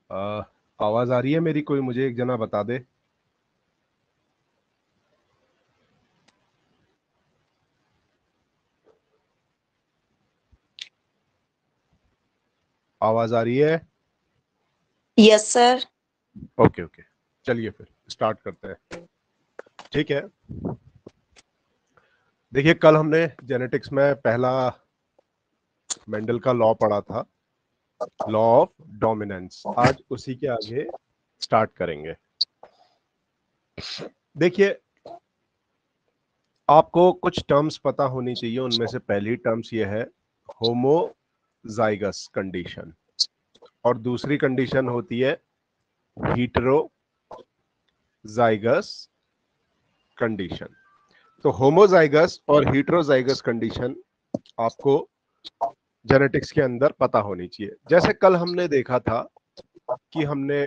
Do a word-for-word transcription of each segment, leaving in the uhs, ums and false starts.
आ, आवाज आ रही है मेरी? कोई मुझे एक जना बता दे। आवाज आ रही है? Yes sir. ओके ओके, चलिए फिर स्टार्ट करते हैं। ठीक है, देखिए कल हमने जेनेटिक्स में पहला मेंडल का लॉ पढ़ा था, लॉ ऑफ डोमिनेंस। आज उसी के आगे स्टार्ट करेंगे। देखिए, आपको कुछ टर्म्स पता होनी चाहिए। उनमें से पहली टर्म्स ये है होमोजाइगस कंडीशन, और दूसरी कंडीशन होती है हीटरोजाइगस कंडीशन। तो होमोजाइगस और हीटरोजाइगस कंडीशन आपको जेनेटिक्स के अंदर पता होनी चाहिए। जैसे कल हमने देखा था कि हमने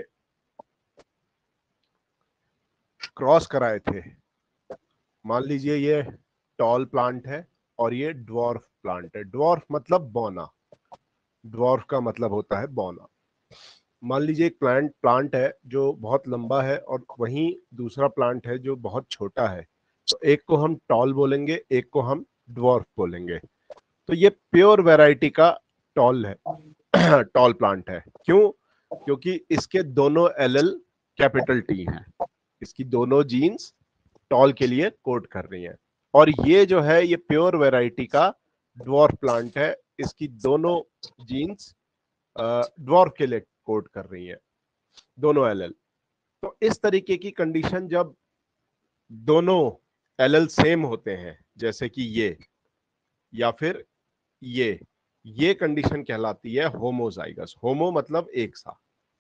क्रॉस कराए थे। मान लीजिए ये टॉल प्लांट है और ये ड्वार्फ प्लांट है। ड्वार्फ मतलब बौना, ड्वार्फ का मतलब होता है बौना। मान लीजिए एक प्लांट प्लांट है जो बहुत लंबा है और वहीं दूसरा प्लांट है जो बहुत छोटा है। तो एक को हम टॉल बोलेंगे, एक को हम ड्वार्फ बोलेंगे। तो ये प्योर वैरायटी का टॉल है, टॉल प्लांट है। क्यों? क्योंकि इसके दोनों एलएल कैपिटल टी हैं, इसकी दोनों जीन्स टॉल के लिए कोड कर रही हैं। और ये जो है ये प्योर वैरायटी का ड्वार्फ प्लांट है, इसकी दोनों जीन्स ड्वार्फ के लिए कोड कर रही हैं, दोनों एलएल। तो इस तरीके की कंडीशन जब दोनों एलएल सेम होते हैं, जैसे कि ये या फिर ये ये कंडीशन कहलाती है होमोजाइगस। होमो मतलब एक सा,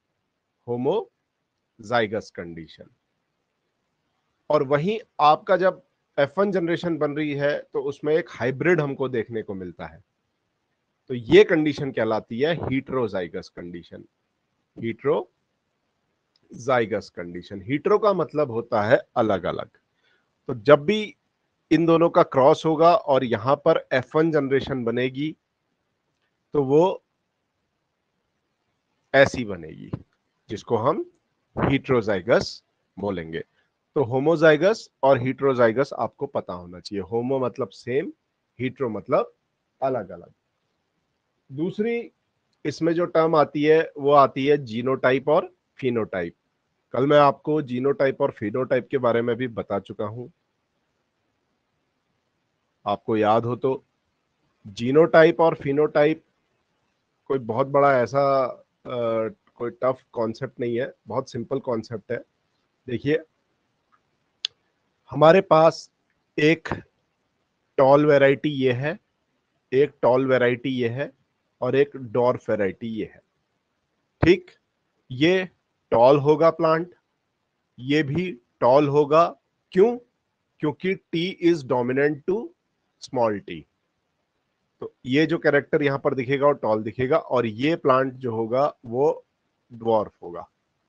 होमोजाइगस कंडीशन। और वहीं आपका जब एफ वन जनरेशन बन रही है तो उसमें एक हाइब्रिड हमको देखने को मिलता है। तो ये कंडीशन कहलाती है हीटरोजाइगस कंडीशन। हीटरोजाइगस कंडीशन, हीटरो का मतलब होता है अलग अलग। तो जब भी इन दोनों का क्रॉस होगा और यहां पर एफ वन जनरेशन बनेगी तो वो ऐसी बनेगी, जिसको हम हीटरोजाइगस बोलेंगे। तो होमोजाइगस और हीटरोजाइगस आपको पता होना चाहिए। होमो मतलब सेम, हीटरो मतलब अलग अलग। दूसरी इसमें जो टर्म आती है वो आती है जीनोटाइप और फिनोटाइप। कल मैं आपको जीनोटाइप और फिनोटाइप के बारे में भी बता चुका हूं, आपको याद हो तो। जीनोटाइप और फिनोटाइप कोई बहुत बड़ा ऐसा आ, कोई टफ कॉन्सेप्ट नहीं है, बहुत सिंपल कॉन्सेप्ट है। देखिए, हमारे पास एक टॉल वैरायटी ये है, एक टॉल वैरायटी ये है, और एक डॉर्फ वैरायटी ये है। ठीक, ये टॉल होगा प्लांट, ये भी टॉल होगा। क्यों? क्योंकि T is dominant to small T. तो ये जो कैरेक्टर यहां पर दिखेगा वो टॉल दिखेगा, और ये प्लांट जो होगा वो ड्वार्फ होगा।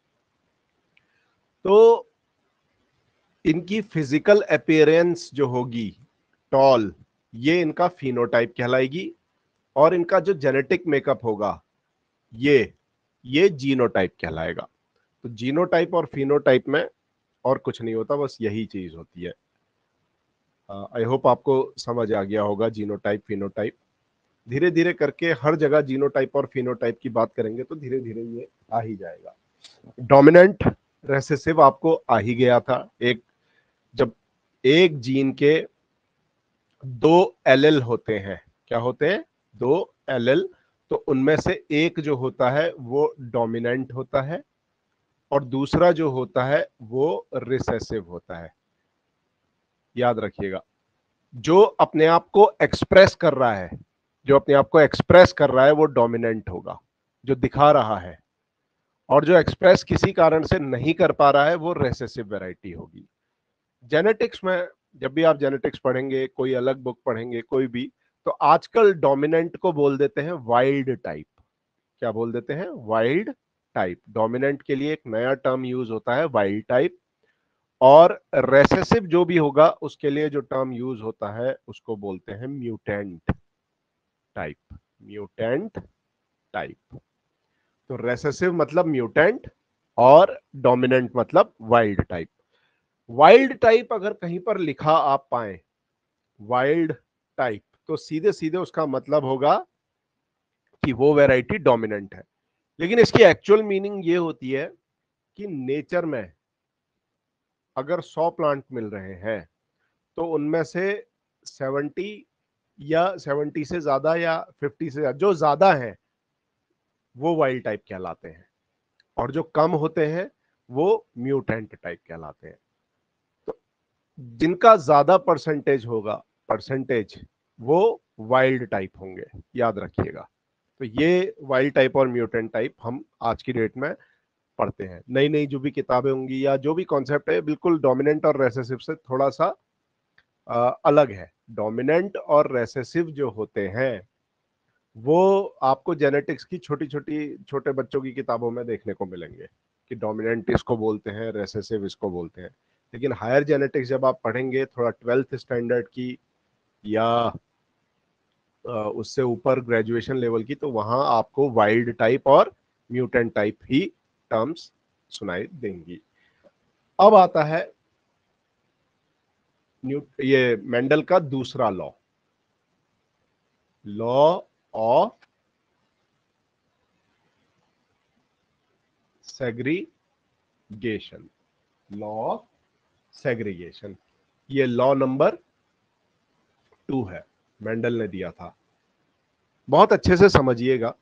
तो इनकी फिजिकल अपीयरेंस जो होगी टॉल, ये इनका फिनोटाइप कहलाएगी। और इनका जो जेनेटिक मेकअप होगा ये ये जीनोटाइप कहलाएगा। तो जीनोटाइप और फिनोटाइप में और कुछ नहीं होता, बस यही चीज होती है। आई होप आपको समझ आ गया होगा जीनोटाइप फिनोटाइप। धीरे धीरे करके हर जगह जीनोटाइप और फिनोटाइप की बात करेंगे तो धीरे धीरे ये आ ही जाएगा। डोमिनेंट रेसेसिव आपको आ ही गया था। एक जब एक जीन के दो एलएल होते हैं, क्या होते हैं? दो एलएल। तो उनमें से एक जो होता है वो डोमिनेंट होता है और दूसरा जो होता है वो रिसेसिव होता है। याद रखिएगा, जो अपने आप को एक्सप्रेस कर रहा है, जो अपने आप को एक्सप्रेस कर रहा है वो डोमिनेंट होगा, जो दिखा रहा है। और जो एक्सप्रेस किसी कारण से नहीं कर पा रहा है वो रेसेसिव वैरायटी होगी। जेनेटिक्स में जब भी आप जेनेटिक्स पढ़ेंगे, कोई अलग बुक पढ़ेंगे कोई भी, तो आजकल डोमिनेंट को बोल देते हैं वाइल्ड टाइप। क्या बोल देते हैं? Wild type. डोमिनेंट के लिए एक नया टर्म यूज होता है वाइल्ड टाइप, और रेसेसिव जो भी होगा उसके लिए जो टर्म यूज होता है उसको बोलते हैं म्यूटेंट टाइप। Mutant type. तो रेसेसिव मतलब म्यूटेंट और डोमिनेंट मतलब वाइल्ड टाइप। वाइल्ड टाइप अगर कहीं पर लिखा आप पाए वाइल्ड टाइप, तो सीधे सीधे उसका मतलब होगा कि वो वैरायटी डोमिनेंट है। लेकिन इसकी एक्चुअल मीनिंग ये होती है कि नेचर में अगर सौ प्लांट मिल रहे हैं तो उनमें से सेवेंटी या सेवेंटी से ज्यादा या फिफ्टी से ज्यादा, जो ज्यादा है वो वाइल्ड टाइप कहलाते हैं, और जो कम होते हैं वो म्यूटेंट टाइप कहलाते हैं। तो जिनका ज्यादा परसेंटेज होगा, परसेंटेज, वो वाइल्ड टाइप होंगे, याद रखिएगा। तो ये वाइल्ड टाइप और म्यूटेंट टाइप हम आज की डेट में पढ़ते हैं। नई नई जो भी किताबें होंगी या जो भी कॉन्सेप्ट है, बिल्कुल डोमिनेंट और रेसेसिव से थोड़ा सा आ, अलग है। डोमिनेंट और रेसेसिव जो होते हैं वो आपको जेनेटिक्स की छोटी छोटी छोटे बच्चों की किताबों में देखने को मिलेंगे कि डोमिनेंट इसको बोलते हैं, रेसेसिव इसको बोलते हैं। लेकिन हायर जेनेटिक्स जब आप पढ़ेंगे थोड़ा ट्वेल्थ स्टैंडर्ड की या उससे ऊपर ग्रेजुएशन लेवल की, तो वहां आपको वाइल्ड टाइप और म्यूटेंट टाइप ही टर्म्स सुनाई देंगी। अब आता है न्यू ये मेंडल का दूसरा law, law of segregation. Law of segregation, ये लॉ नंबर टू है, मेंडल ने दिया था। बहुत अच्छे से समझिएगा।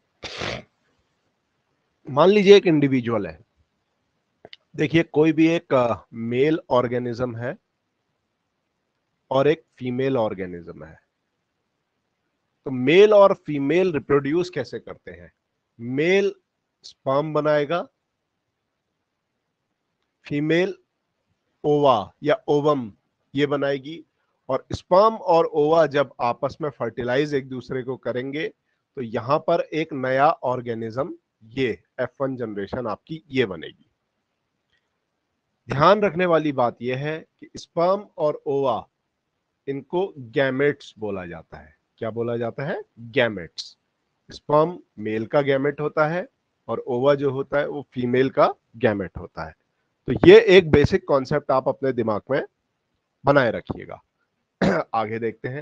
मान लीजिए एक इंडिविजुअल है, देखिए कोई भी एक मेल ऑर्गेनिज्म है और एक फीमेल ऑर्गेनिज्म है। तो मेल और फीमेल रिप्रोड्यूस कैसे करते हैं? मेल स्पर्म बनाएगा, फीमेल ओवा या ओवम ये बनाएगी, और स्पर्म और ओवा जब आपस में फर्टिलाइज एक दूसरे को करेंगे तो यहां पर एक नया ऑर्गेनिज्म, ये एफ वन जनरेशन आपकी ये बनेगी। ध्यान रखने वाली बात यह है कि स्पर्म और ओवा, इनको गैमेट्स बोला जाता है। क्या बोला जाता है? गैमेट्स। स्पर्म मेल का गैमेट होता है और ओवा जो होता है वो फीमेल का गैमेट होता है। तो ये एक बेसिक कॉन्सेप्ट आप अपने दिमाग में बनाए रखिएगा। आगे देखते हैं,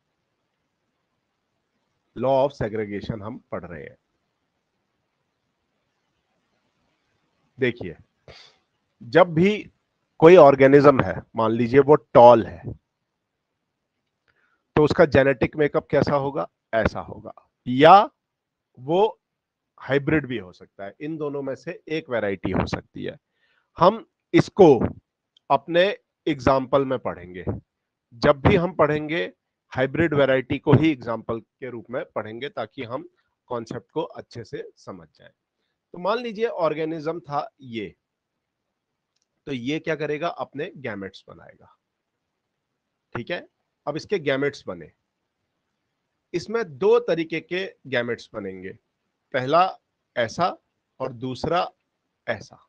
लॉ ऑफ सेग्रीगेशन हम पढ़ रहे हैं। देखिए, जब भी कोई ऑर्गेनिज्म है, मान लीजिए वो टॉल है, तो उसका जेनेटिक मेकअप कैसा होगा? ऐसा होगा। या वो हाइब्रिड भी हो सकता है, इन दोनों में से एक वैरायटी हो सकती है। हम इसको अपने एग्जाम्पल में पढ़ेंगे। जब भी हम पढ़ेंगे हाइब्रिड वैरायटी को ही एग्जाम्पल के रूप में पढ़ेंगे, ताकि हम कॉन्सेप्ट को अच्छे से समझ जाएं। तो मान लीजिए ऑर्गेनिज्म था ये, तो ये क्या करेगा? अपने गैमेट्स बनाएगा। ठीक है, अब इसके गैमेट्स बने, इसमें दो तरीके के गैमेट्स बनेंगे। पहला ऐसा और दूसरा ऐसा।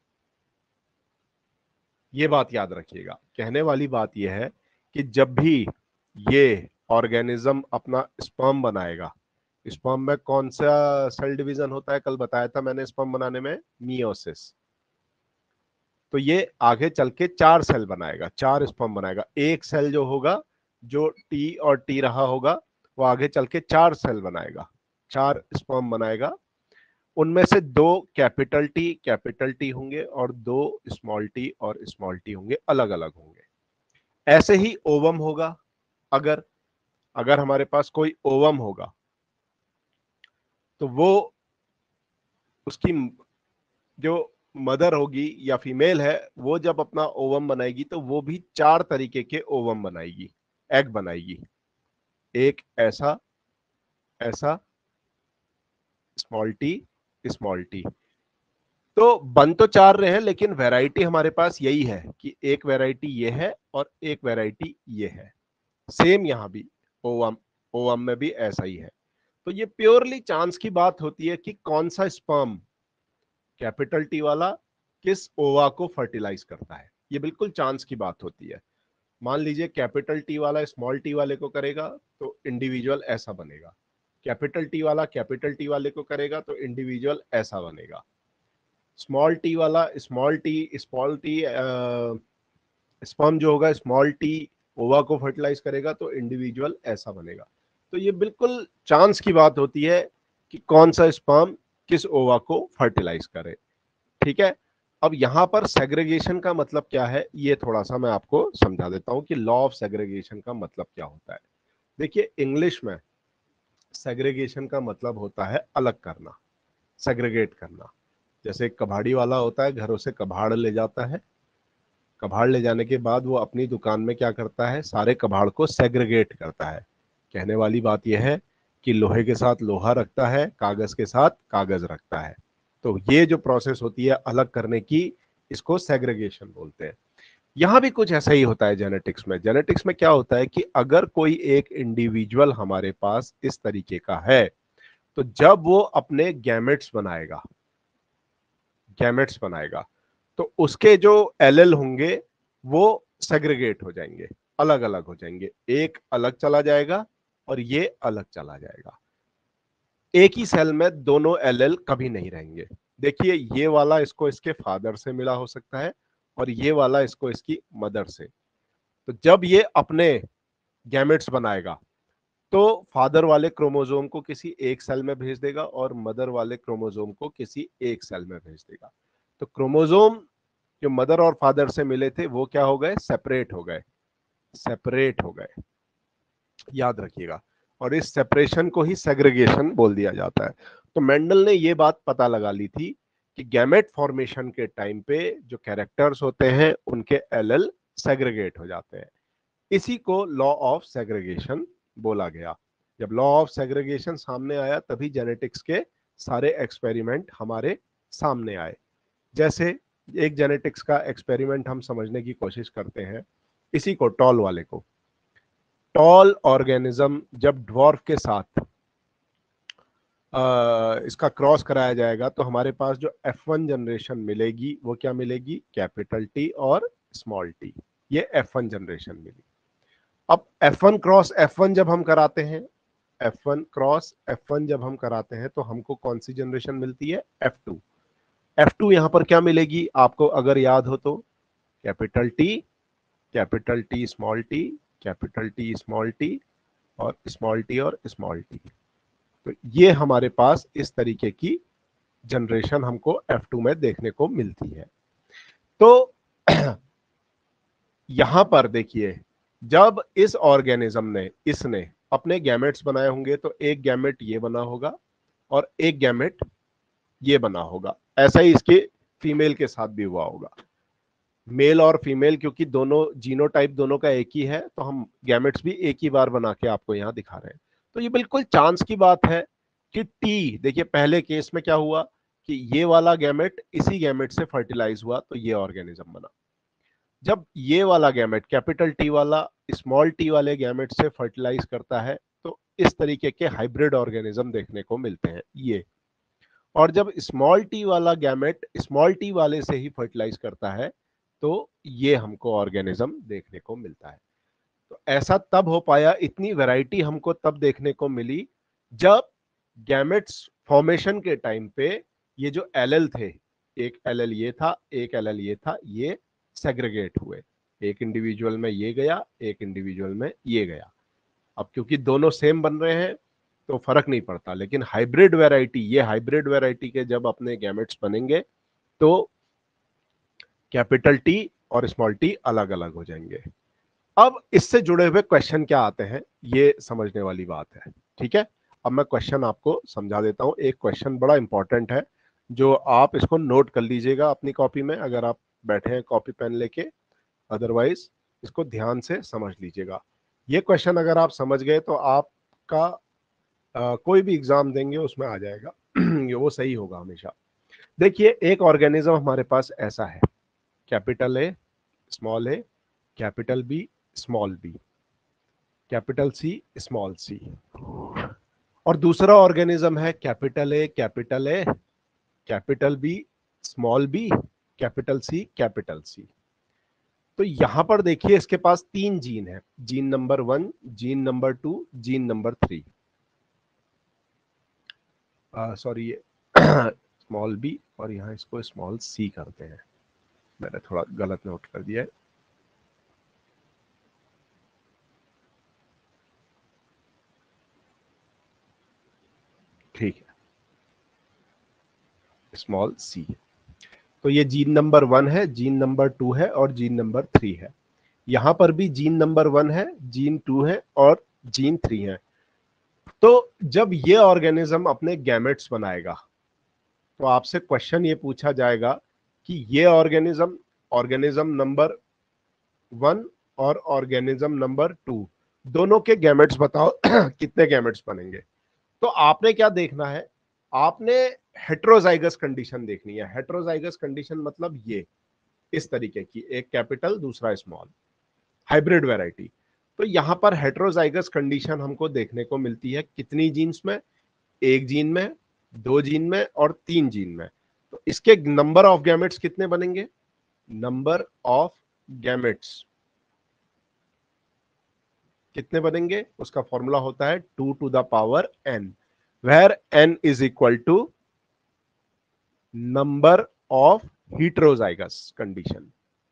ये बात याद रखिएगा। कहने वाली बात यह है कि जब भी ये ऑर्गेनिज्म अपना स्पर्म बनाएगा, स्पर्म में कौन सा सेल डिवीजन होता है? कल बताया था मैंने स्पर्म बनाने में, मियोसिस। तो ये आगे चल के चार सेल बनाएगा, चार स्पर्म बनाएगा। एक सेल जो होगा, जो टी और टी रहा होगा, वो आगे चल के चार सेल बनाएगा, चार स्पर्म बनाएगा। उनमें से दो कैपिटल टी कैपिटल टी होंगे और दो स्मॉल टी और स्मॉल टी होंगे, अलग अलग होंगे। ऐसे ही ओवम होगा। अगर अगर हमारे पास कोई ओवम होगा तो वो, उसकी जो मदर होगी या फीमेल है, वो जब अपना ओवम बनाएगी तो वो भी चार तरीके के ओवम बनाएगी, एग बनाएगी। एक ऐसा, ऐसा, स्मॉल टी, स्मॉल टी। तो बन तो चार रहे हैं, लेकिन वैरायटी हमारे पास यही है कि एक वैरायटी ये है और एक वैरायटी ये है। सेम यहां भी ओवम ओवम में भी ऐसा ही है। तो ये प्योरली चांस की बात होती है कि कौन सा स्पर्म, कैपिटल टी वाला, किस ओवा को फर्टिलाइज करता है। ये बिल्कुल चांस की बात होती है। मान लीजिए कैपिटल टी वाला स्मॉल टी वाले को करेगा तो इंडिविजुअल ऐसा बनेगा, कैपिटल टी वाला कैपिटल टी वाले को करेगा तो इंडिविजुअल ऐसा बनेगा। स्मॉल टी वाला small T small T sperm जो होगा स्मॉल टी ओवा को फर्टिलाइज करेगा तो इंडिविजुअल ऐसा बनेगा। तो ये बिल्कुल चांस की बात होती है कि कौन सा स्पर्म किस ओवा को फर्टिलाइज करे। ठीक है, अब यहां पर सेग्रीगेशन का मतलब क्या है ये थोड़ा सा मैं आपको समझा देता हूं कि लॉ ऑफ सेग्रीगेशन का मतलब क्या होता है। देखिए इंग्लिश में सेग्रीगेशन का मतलब होता है अलग करना, सेग्रीगेट करना। जैसे कबाड़ी वाला होता है, घरों से कबाड़ ले जाता है, कबाड़ ले जाने के बाद वो अपनी दुकान में क्या करता है, सारे कबाड़ को सेग्रीगेट करता है। कहने वाली बात यह है कि लोहे के साथ लोहा रखता है, कागज के साथ कागज रखता है। तो ये जो प्रोसेस होती है अलग करने की, इसको सेग्रीगेशन बोलते हैं। यहां भी कुछ ऐसा ही होता है जेनेटिक्स में। जेनेटिक्स में क्या होता है कि अगर कोई एक इंडिविजुअल हमारे पास इस तरीके का है, तो जब वो अपने गैमेट्स बनाएगा गैमेट्स बनाएगा तो उसके जो एलएल होंगे वो सेग्रीगेट हो जाएंगे, अलग अलग हो जाएंगे। एक अलग चला जाएगा और ये अलग चला जाएगा। एक ही सेल में दोनों एलएल कभी नहीं रहेंगे। देखिए ये वाला इसको इसके फादर से मिला हो सकता है और ये वाला इसको इसकी मदर से। तो जब ये अपने गैमेट्स बनाएगा तो फादर वाले क्रोमोसोम को किसी एक सेल में भेज देगा और मदर वाले क्रोमोसोम को किसी एक सेल में भेज देगा। तो क्रोमोसोम जो मदर और फादर से मिले थे वो क्या हो गए, सेपरेट हो गए सेपरेट हो गए याद रखिएगा। और इस सेपरेशन को ही सेग्रीगेशन बोल दिया जाता है। तो मेंडल ने ये बात पता लगा ली थी कि गैमेट फॉर्मेशन के टाइम पे जो कैरेक्टर्स होते हैं उनके एलएल सेग्रीगेट हो जाते हैं। इसी को लॉ ऑफ सेग्रीगेशन बोला गया। जब लॉ ऑफ सेग्रीगेशन सामने आया तभी जेनेटिक्स के सारे एक्सपेरिमेंट हमारे सामने आए। जैसे एक जेनेटिक्स का एक्सपेरिमेंट हम समझने की कोशिश करते हैं, इसी को टॉल वाले को। टॉल ऑर्गेनिज्म जब ड्वार्फ के साथ आ, इसका क्रॉस कराया जाएगा तो हमारे पास जो एफ वन जनरेशन मिलेगी वो क्या मिलेगी, कैपिटल टी और स्मॉल टी। ये एफ वन जनरेशन मिली। अब F one cross F one जब हम कराते हैं, F one cross F one जब हम कराते हैं तो हमको कौन सी जनरेशन मिलती है, एफ टू। एफ टू यहां पर क्या मिलेगी आपको अगर याद हो तो, capital T capital T small T capital T small T और स्मॉल टी और स्मॉल टी। तो ये हमारे पास इस तरीके की जनरेशन हमको एफ टू में देखने को मिलती है। तो यहां पर देखिए जब इस ऑर्गेनिज्म ने इसने अपने गैमेट्स बनाए होंगे तो एक गैमेट ये बना होगा और एक गैमेट ये बना होगा। ऐसा ही इसके फीमेल के साथ भी हुआ होगा। मेल और फीमेल क्योंकि दोनों जीनोटाइप दोनों का एक ही है तो हम गैमेट्स भी एक ही बार बना के आपको यहां दिखा रहे हैं। तो ये बिल्कुल चांस की बात है कि टी, देखिए पहले केस में क्या हुआ कि ये वाला गैमेट इसी गैमेट से फर्टिलाइज हुआ तो ये ऑर्गेनिज्म बना। जब ये वाला गैमेट कैपिटल टी वाला स्मॉल टी वाले गैमेट से फर्टिलाइज करता है तो इस तरीके के हाइब्रिड ऑर्गेनिज्म देखने को मिलते हैं ये। और जब स्मॉल टी वाला गैमेट स्मॉल टी वाले से ही फर्टिलाइज करता है तो ये हमको ऑर्गेनिज्म देखने को मिलता है। तो ऐसा तब हो पाया, इतनी वैरायटी हमको तब देखने को मिली जब गैमेट्स फॉर्मेशन के टाइम पे ये जो एलएल थे, एक एलएल ये था एक एलएल ये था, ये सेग्रीगेट हुए। एक इंडिविजुअल में ये गया एक इंडिविजुअल में ये गया। अब क्योंकि दोनों सेम बन रहे हैं तो फर्क नहीं पड़ता, लेकिन हाइब्रिड वैरायटी, ये हाइब्रिड वैरायटी के जब अपने गैमेट्स बनेंगे तो कैपिटल टी और स्मॉल टी अलग अलग हो जाएंगे। अब इससे जुड़े हुए क्वेश्चन क्या आते हैं ये समझने वाली बात है। ठीक है, अब मैं क्वेश्चन आपको समझा देता हूं। एक क्वेश्चन बड़ा इंपॉर्टेंट है जो आप इसको नोट कर लीजिएगा अपनी कॉपी में अगर आप बैठे हैं कॉपी पेन लेके, अदरवाइज इसको ध्यान से समझ लीजिएगा। ये क्वेश्चन अगर आप समझ गए तो आपका आ, कोई भी एग्जाम देंगे उसमें आ जाएगा वो सही होगा हमेशा। देखिए एक ऑर्गेनिज्म हमारे पास ऐसा है, capital A small A capital B small B capital C small C, और दूसरा ऑर्गेनिज्म है capital A capital A capital B small B capital C capital C. तो यहां पर देखिए इसके पास तीन जीन है, gene number one gene number two gene number three. Sorry ये स्मॉल बी और यहाँ इसको स्मॉल सी करते हैं, मैंने थोड़ा गलत नोट कर दिया है। ठीक है, स्मॉल सी। तो ये जीन नंबर वन है, जीन नंबर टू है और जीन नंबर थ्री है। यहां पर भी जीन नंबर वन है, जीन टू है और जीन थ्री है। तो जब ये ऑर्गेनिज्म अपने गैमेट्स बनाएगा तो आपसे क्वेश्चन ये पूछा जाएगा कि ये ऑर्गेनिज्म ऑर्गेनिज्म नंबर वन और ऑर्गेनिज्म नंबर टू दोनों के गैमेट्स बताओ कितने गैमेट्स बनेंगे। तो आपने क्या देखना है, आपने हेट्रोजाइगस कंडीशन देखनी है। हेट्रोजाइगस कंडीशन मतलब ये इस तरीके की, एक कैपिटल दूसरा स्मॉल, हाइब्रिड वैरायटी। तो यहां पर हेट्रोजाइगस कंडीशन हमको देखने को मिलती है कितनी जीन्स में, एक जीन में, दो जीन में और तीन जीन में। तो इसके नंबर ऑफ गैमेट्स कितने बनेंगे, नंबर ऑफ गैमेट्स कितने बनेंगे, उसका फॉर्मूला होता है two to the power n, where n is equal to number of heterozygous condition,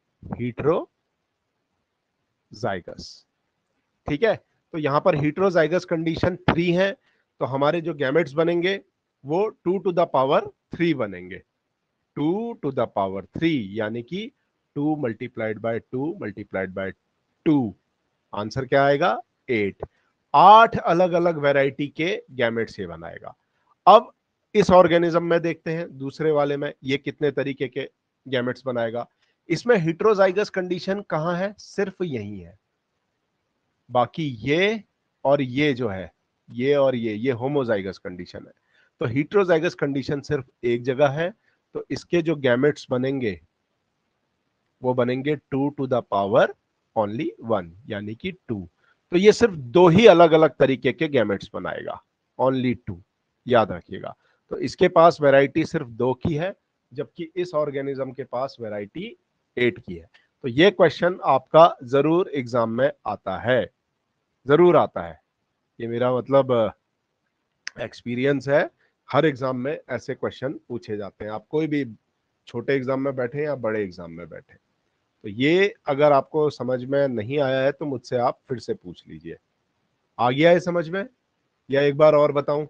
heterozygous। ठीक है, तो यहां पर heterozygous कंडीशन थ्री है, तो हमारे जो गैमेट्स बनेंगे वो two to the power three बनेंगे, two to the power three, यानी कि two multiplied by two multiplied by two, answer क्या आएगा, एट। आठ अलग अलग वैरायटी के गैमेट्स ये बनाएगा। अब इस ऑर्गेनिज्म में देखते हैं दूसरे वाले में ये कितने तरीके के गैमेट्स बनाएगा। इसमें हेट्रोजाइगस कंडीशन कहां है, सिर्फ यही है, बाकी ये और ये जो है, ये और ये ये होमोजाइगस कंडीशन है। तो हेट्रोजाइगस कंडीशन सिर्फ एक जगह है, तो इसके जो गैमेट्स बनेंगे वो बनेंगे two to the power only one, यानी कि टू। तो ये सिर्फ दो ही अलग अलग तरीके के गैमेट्स बनाएगा, ओनली टू, याद रखिएगा। तो इसके पास वैरायटी सिर्फ दो की है, जबकि इस ऑर्गेनिज्म के पास वैरायटी एट की है। तो ये क्वेश्चन आपका जरूर एग्जाम में आता है, जरूर आता है, ये मेरा मतलब एक्सपीरियंस है। हर एग्जाम में ऐसे क्वेश्चन पूछे जाते हैं, आप कोई भी छोटे एग्जाम में बैठे या बड़े एग्जाम में बैठे। तो ये अगर आपको समझ में नहीं आया है तो मुझसे आप फिर से पूछ लीजिए। आ गया है समझ में, या एक बार और बताऊं,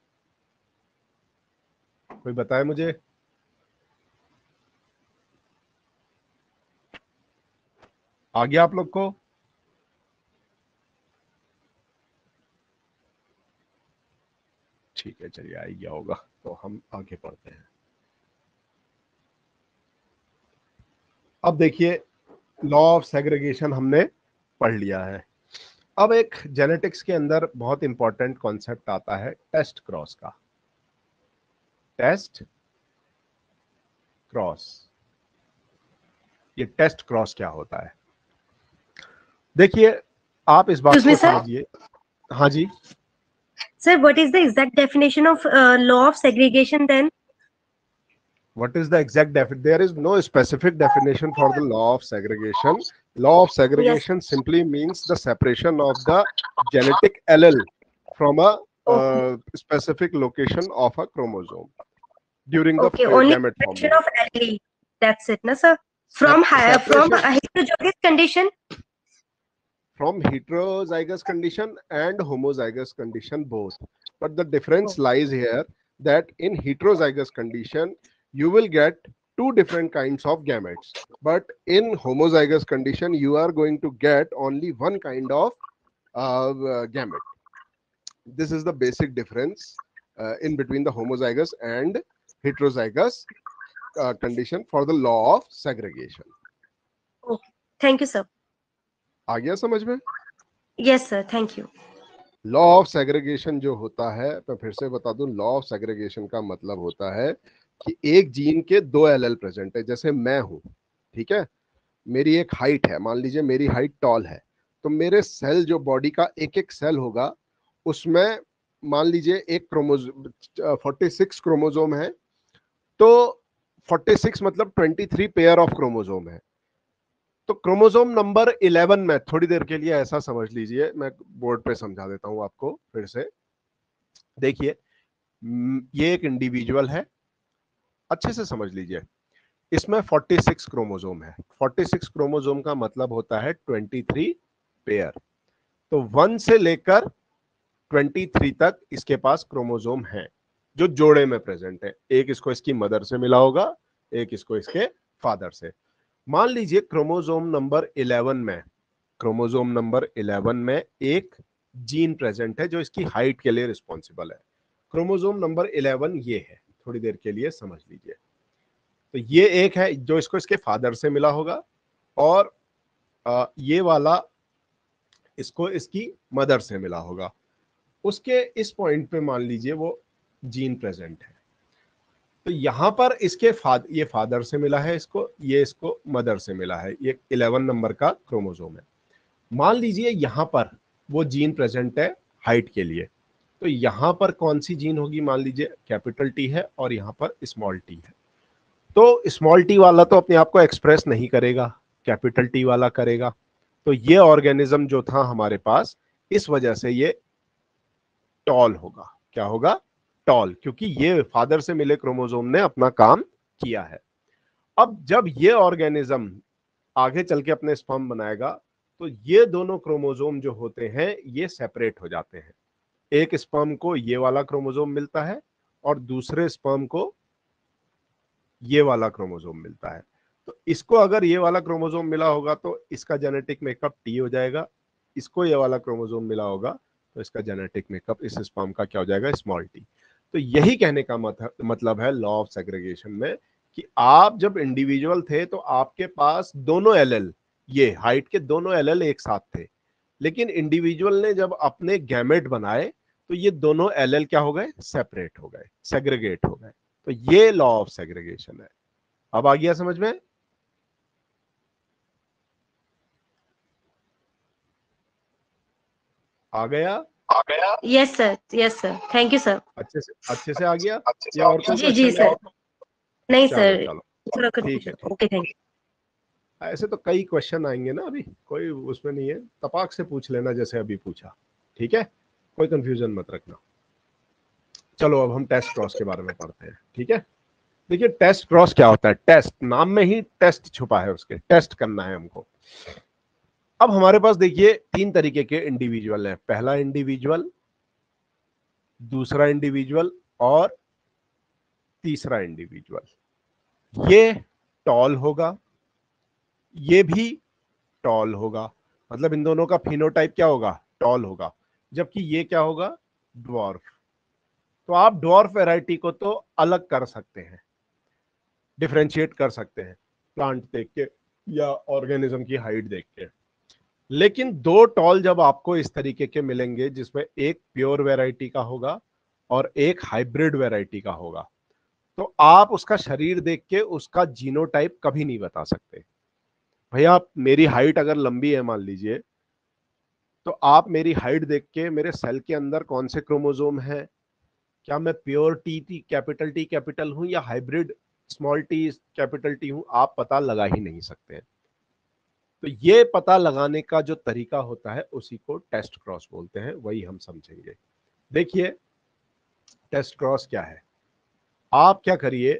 कोई बताए मुझे। आ गया आप लोग को, ठीक है, चलिए आ गया होगा, तो हम आगे पढ़ते हैं। अब देखिए, लॉ ऑफ सेग्रीगेशन हमने पढ़ लिया है। अब एक जेनेटिक्स के अंदर बहुत इंपॉर्टेंट कॉन्सेप्ट आता है टेस्ट क्रॉस का। टेस्ट क्रॉस, ये टेस्ट क्रॉस क्या होता है, देखिए आप इस बात को समझिए। हाँ जी sir, what is the exact definition of law of segregation then? What is the exact definition? There is no specific definition for the law of segregation. Law of segregation yes. simply means the separation of the genetic allele from a okay. uh, specific location of a chromosome during okay, the only gamete separation formation. of allele. That's it, na sir? From higher, from a heterozygous condition. From heterozygous condition and homozygous condition both. But the difference oh. lies here that in heterozygous condition you will get two different kinds of gametes, but in homozygous condition you are going to get only one kind of uh, uh, gamete. This is the basic difference uh, in between the homozygous and heterozygous uh, condition for the law of segregation. Okay, thank you sir. आ गया समझ में? Yes sir, thank you. Law of segregation जो होता है, मैं फिर से बता दूं, लॉ ऑफ सेग्रीगेशन का मतलब होता है कि एक जीन के दो एल एल प्रेजेंट है। जैसे मैं हूं, ठीक है, मेरी एक हाइट है, मान लीजिए मेरी हाइट टॉल है, तो मेरे सेल जो बॉडी का एक एक सेल होगा उसमें मान लीजिए एक क्रोमोजोम फोर्टी सिक्स क्रोमोजोम है, तो फोर्टी सिक्स मतलब twenty three pair of chromosome है। तो क्रोमोजोम नंबर इलेवन में, थोड़ी देर के लिए ऐसा समझ लीजिए, मैं बोर्ड पे समझा देता हूं आपको फिर से। देखिए, ये एक इंडिविजुअल है, अच्छे से समझ लीजिए। इसमें छियालीस क्रोमोसोम है। छियालीस क्रोमोसोम का मतलब होता है तेईस पेयर। तो वन से लेकर तेईस तक इसके पास क्रोमोसोम हैं जो जोड़े में प्रेजेंट है। एक इसको इसकी मदर से मिला होगा, एक इसको इसके फादर से। मान लीजिए क्रोमोसोम नंबर इलेवन में क्रोमोसोम नंबर इलेवन में एक जीन प्रेजेंट है जो इसकी हाइट के लिए रिस्पॉन्सिबल है। क्रोमोसोम नंबर इलेवन ये है, थोड़ी देर के लिए समझ लीजिए। तो ये एक है जो इसको इसके फादर से मिला होगा, और आ, ये वाला इसको इसकी मदर से मिला होगा। उसके इस पॉइंट पे मान लीजिए वो जीन प्रेजेंट है। तो यहां पर इसके फाद ये फादर से मिला है इसको, ये इसको मदर से मिला है। ये इलेवन नंबर का क्रोमोसोम है। मान लीजिए यहां पर वो जीन प्रेजेंट है हाइट के लिए। तो यहां पर कौन सी जीन होगी? मान लीजिए कैपिटल टी है और यहां पर स्मॉल टी है। तो स्मॉल टी वाला तो अपने आप को एक्सप्रेस नहीं करेगा, कैपिटल टी वाला करेगा। तो ये ऑर्गेनिज्म जो था हमारे पास, इस वजह से ये टॉल होगा। क्या होगा? टॉल, क्योंकि ये फादर से मिले क्रोमोसोम ने अपना काम किया है। अब जब ये ऑर्गेनिज्म आगे चल के अपने स्पर्म बनाएगा तो ये दोनों क्रोमोसोम जो होते हैं ये सेपरेट हो जाते हैं। एक स्पर्म को ये वाला क्रोमोसोम मिलता है और दूसरे स्पर्म को ये वाला क्रोमोसोम मिलता है। तो इसको अगर ये वाला क्रोमोसोम मिला होगा तो इसका जेनेटिक मेकअप टी हो जाएगा, इसको ये वाला क्रोमोसोम मिला होगा तो इसका जेनेटिक मेकअप इस स्पर्म का क्या हो जाएगा? Small T. तो यही कहने का मतलब है लॉ ऑफ सेग्रीगेशन में कि आप जब इंडिविजुअल थे तो आपके पास दोनों एलएल, ये हाइट के दोनों एलएल एक साथ थे, लेकिन इंडिविजुअल ने जब अपने गैमेट बनाए तो ये दोनों एलएल क्या हो गए? सेपरेट हो गए, सेग्रीगेट हो गए। तो ये लॉ ऑफ सेग्रीगेशन है। अब आ गया समझ में? आ गया? आ गया? Yes sir, yes sir, thank you sir. अच्छे से अच्छे से आ गया या और कोई जी जी क्वेश्चन है? सर, नहीं चलो सर, चलो थोड़ा ठीक है, कंफ्यूजन। ठीक। Okay, thank you. ऐसे तो कई क्वेश्चन आएंगे ना, अभी कोई उसमें नहीं है, तपाक से पूछ लेना जैसे अभी पूछा, ठीक है? कोई कंफ्यूजन मत रखना। चलो अब हम टेस्ट क्रॉस के बारे में पढ़ते हैं, ठीक है? देखिए टेस्ट क्रॉस क्या होता है। टेस्ट, नाम में ही टेस्ट छुपा है, उसके टेस्ट करना है हमको। अब हमारे पास देखिए तीन तरीके के इंडिविजुअल हैं। पहला इंडिविजुअल, दूसरा इंडिविजुअल और तीसरा इंडिविजुअल। ये टॉल होगा, ये भी टॉल होगा, मतलब इन दोनों का फिनोटाइप क्या होगा? टॉल होगा। जबकि ये क्या होगा? ड्वार्फ। तो आप ड्वार्फ वैरायटी को तो अलग कर सकते हैं, डिफरेंशिएट कर सकते हैं प्लांट देख के या ऑर्गेनिज्म की हाइट देख के। लेकिन दो टॉल जब आपको इस तरीके के मिलेंगे जिसमें एक प्योर वैरायटी का होगा और एक हाइब्रिड वैरायटी का होगा, तो आप उसका शरीर देख के उसका जीनोटाइप कभी नहीं बता सकते। भैया मेरी हाइट अगर लंबी है मान लीजिए, तो आप मेरी हाइट देख के मेरे सेल के अंदर कौन से क्रोमोसोम है, क्या मैं pure T T capital T capital हूं या hybrid small T capital T हूं, आप पता लगा ही नहीं सकते हैं। तो ये पता लगाने का जो तरीका होता है उसी को टेस्ट क्रॉस बोलते हैं, वही हम समझेंगे। देखिए टेस्ट क्रॉस क्या है। आप क्या करिए,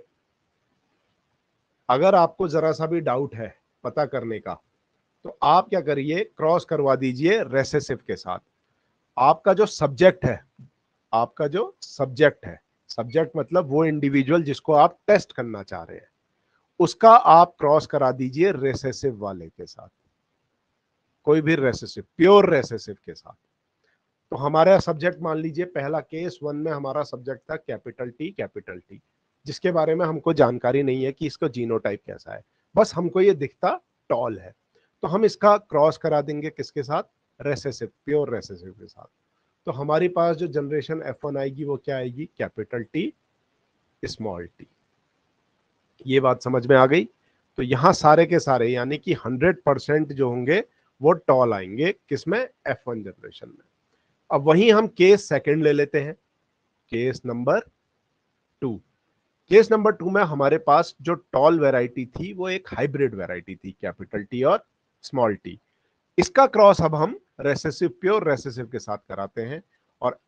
अगर आपको जरा सा भी डाउट है पता करने का, तो आप क्या करिए, क्रॉस करवा दीजिए रेसेसिव के साथ। आपका जो सब्जेक्ट है, आपका जो सब्जेक्ट है, सब्जेक्ट मतलब वो इंडिविजुअल जिसको आप टेस्ट करना चाह रहे हैं, उसका आप क्रॉस करा दीजिए रेसेसिव वाले के साथ, कोई भी रेसेसिव, प्योर रेसेसिव के साथ। तो हमारा सब्जेक्ट मान लीजिए पहला केस वन में हमारा सब्जेक्ट था कैपिटल टी कैपिटल टी, जिसके बारे में हमको जानकारी नहीं है कि इसका जीनोटाइप कैसा है, बस हमको ये दिखता टॉल है। तो हम इसका क्रॉस करा देंगे किसके साथ? रेसेसिव, प्योर रेसेसिव के साथ। तो हमारी पास जो जनरेशन एफ वन आएगी वो क्या आएगी? Capital T small T. ये बात समझ में आ गई? तो यहां सारे के सारे यानी कि हंड्रेड परसेंट जो होंगे वो टॉल आएंगे, किसमें? एफ वन जनरेशन में। अब वहीं हम केस सेकंड ले लेते हैं, case number two. Case number two में हमारे पास जो टॉल वैरायटी थी वो एक हाइब्रिड वैरायटी थी, कैपिटल टी और स्मॉल टी। इसका क्रॉस अब हम रेसेसिव, प्योर रेसेसिव के साथ कराते हैं, और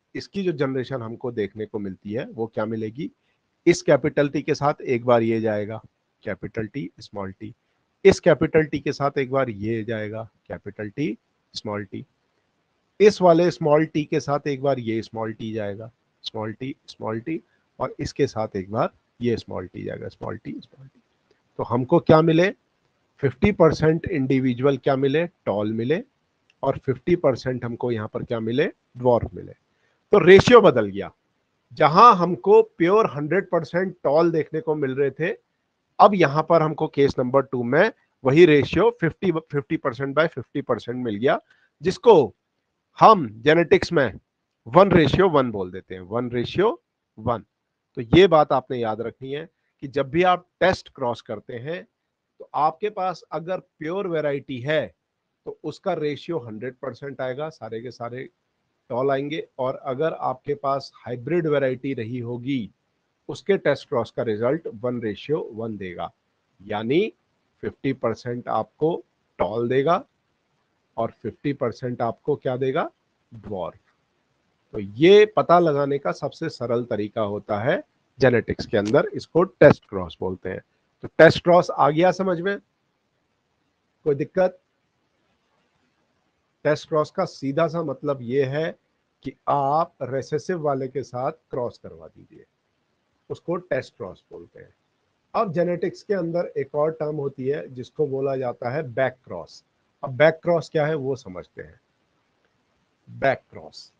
इसकी जो जनरेशन हमको देखने को मिलती है वो क्या मिलेगी, इस कैपिटल टी के साथ एक बार ये जाएगा कैपिटल टी स्मॉल टी, इस कैपिटल टी के साथ एक बार ये जाएगा कैपिटल टी स्मॉल टी, इस वाले स्मॉल टी के साथ एक बार ये स्मॉल टी जाएगा स्मॉल टी स्मॉल टी, और इसके साथ एक बार ये स्मॉल टी जाएगा स्मॉल टी स्मॉल टी। तो हमको क्या मिले, फिफ्टी परसेंट इंडिविजुअल क्या मिले, टॉल मिले, और फिफ्टी परसेंट हमको यहाँ पर क्या मिले, ड्वार्फ मिले। तो रेशियो बदल गया, जहां हमको प्योर हंड्रेड परसेंट टॉल देखने को मिल रहे थे, अब यहां पर हमको केस नंबर टू में वही ratio fifty fifty percent by fifty percent मिल गया, जिसको हम जेनेटिक्स में वन रेशियो वन बोल देते हैं, वन रेशियो वन। तो ये बात आपने याद रखनी है कि जब भी आप टेस्ट क्रॉस करते हैं तो आपके पास अगर प्योर वैरायटी है तो उसका रेशियो हंड्रेड परसेंट आएगा, सारे के सारे टॉल आएंगे, और अगर आपके पास हाइब्रिड वैरायटी रही होगी उसके टेस्ट क्रॉस का रिजल्ट वन रेशियो वन देगा, यानी फिफ्टी परसेंट आपको टॉल देगा और फिफ्टी परसेंट आपको क्या देगा, ड्वार्फ। तो ये पता लगाने का सबसे सरल तरीका होता है जेनेटिक्स के अंदर, इसको टेस्ट क्रॉस बोलते हैं। तो टेस्ट क्रॉस आ गया समझ में, कोई दिक्कत? टेस्ट क्रॉस का सीधा सा मतलब ये है कि आप रेसेसिव वाले के साथ क्रॉस करवा दीजिए, उसको टेस्ट क्रॉस बोलते हैं। अब जेनेटिक्स के अंदर एक और टर्म होती है जिसको बोला जाता है बैक क्रॉस। अब बैक क्रॉस क्या है वो समझते हैं। बैक क्रॉस,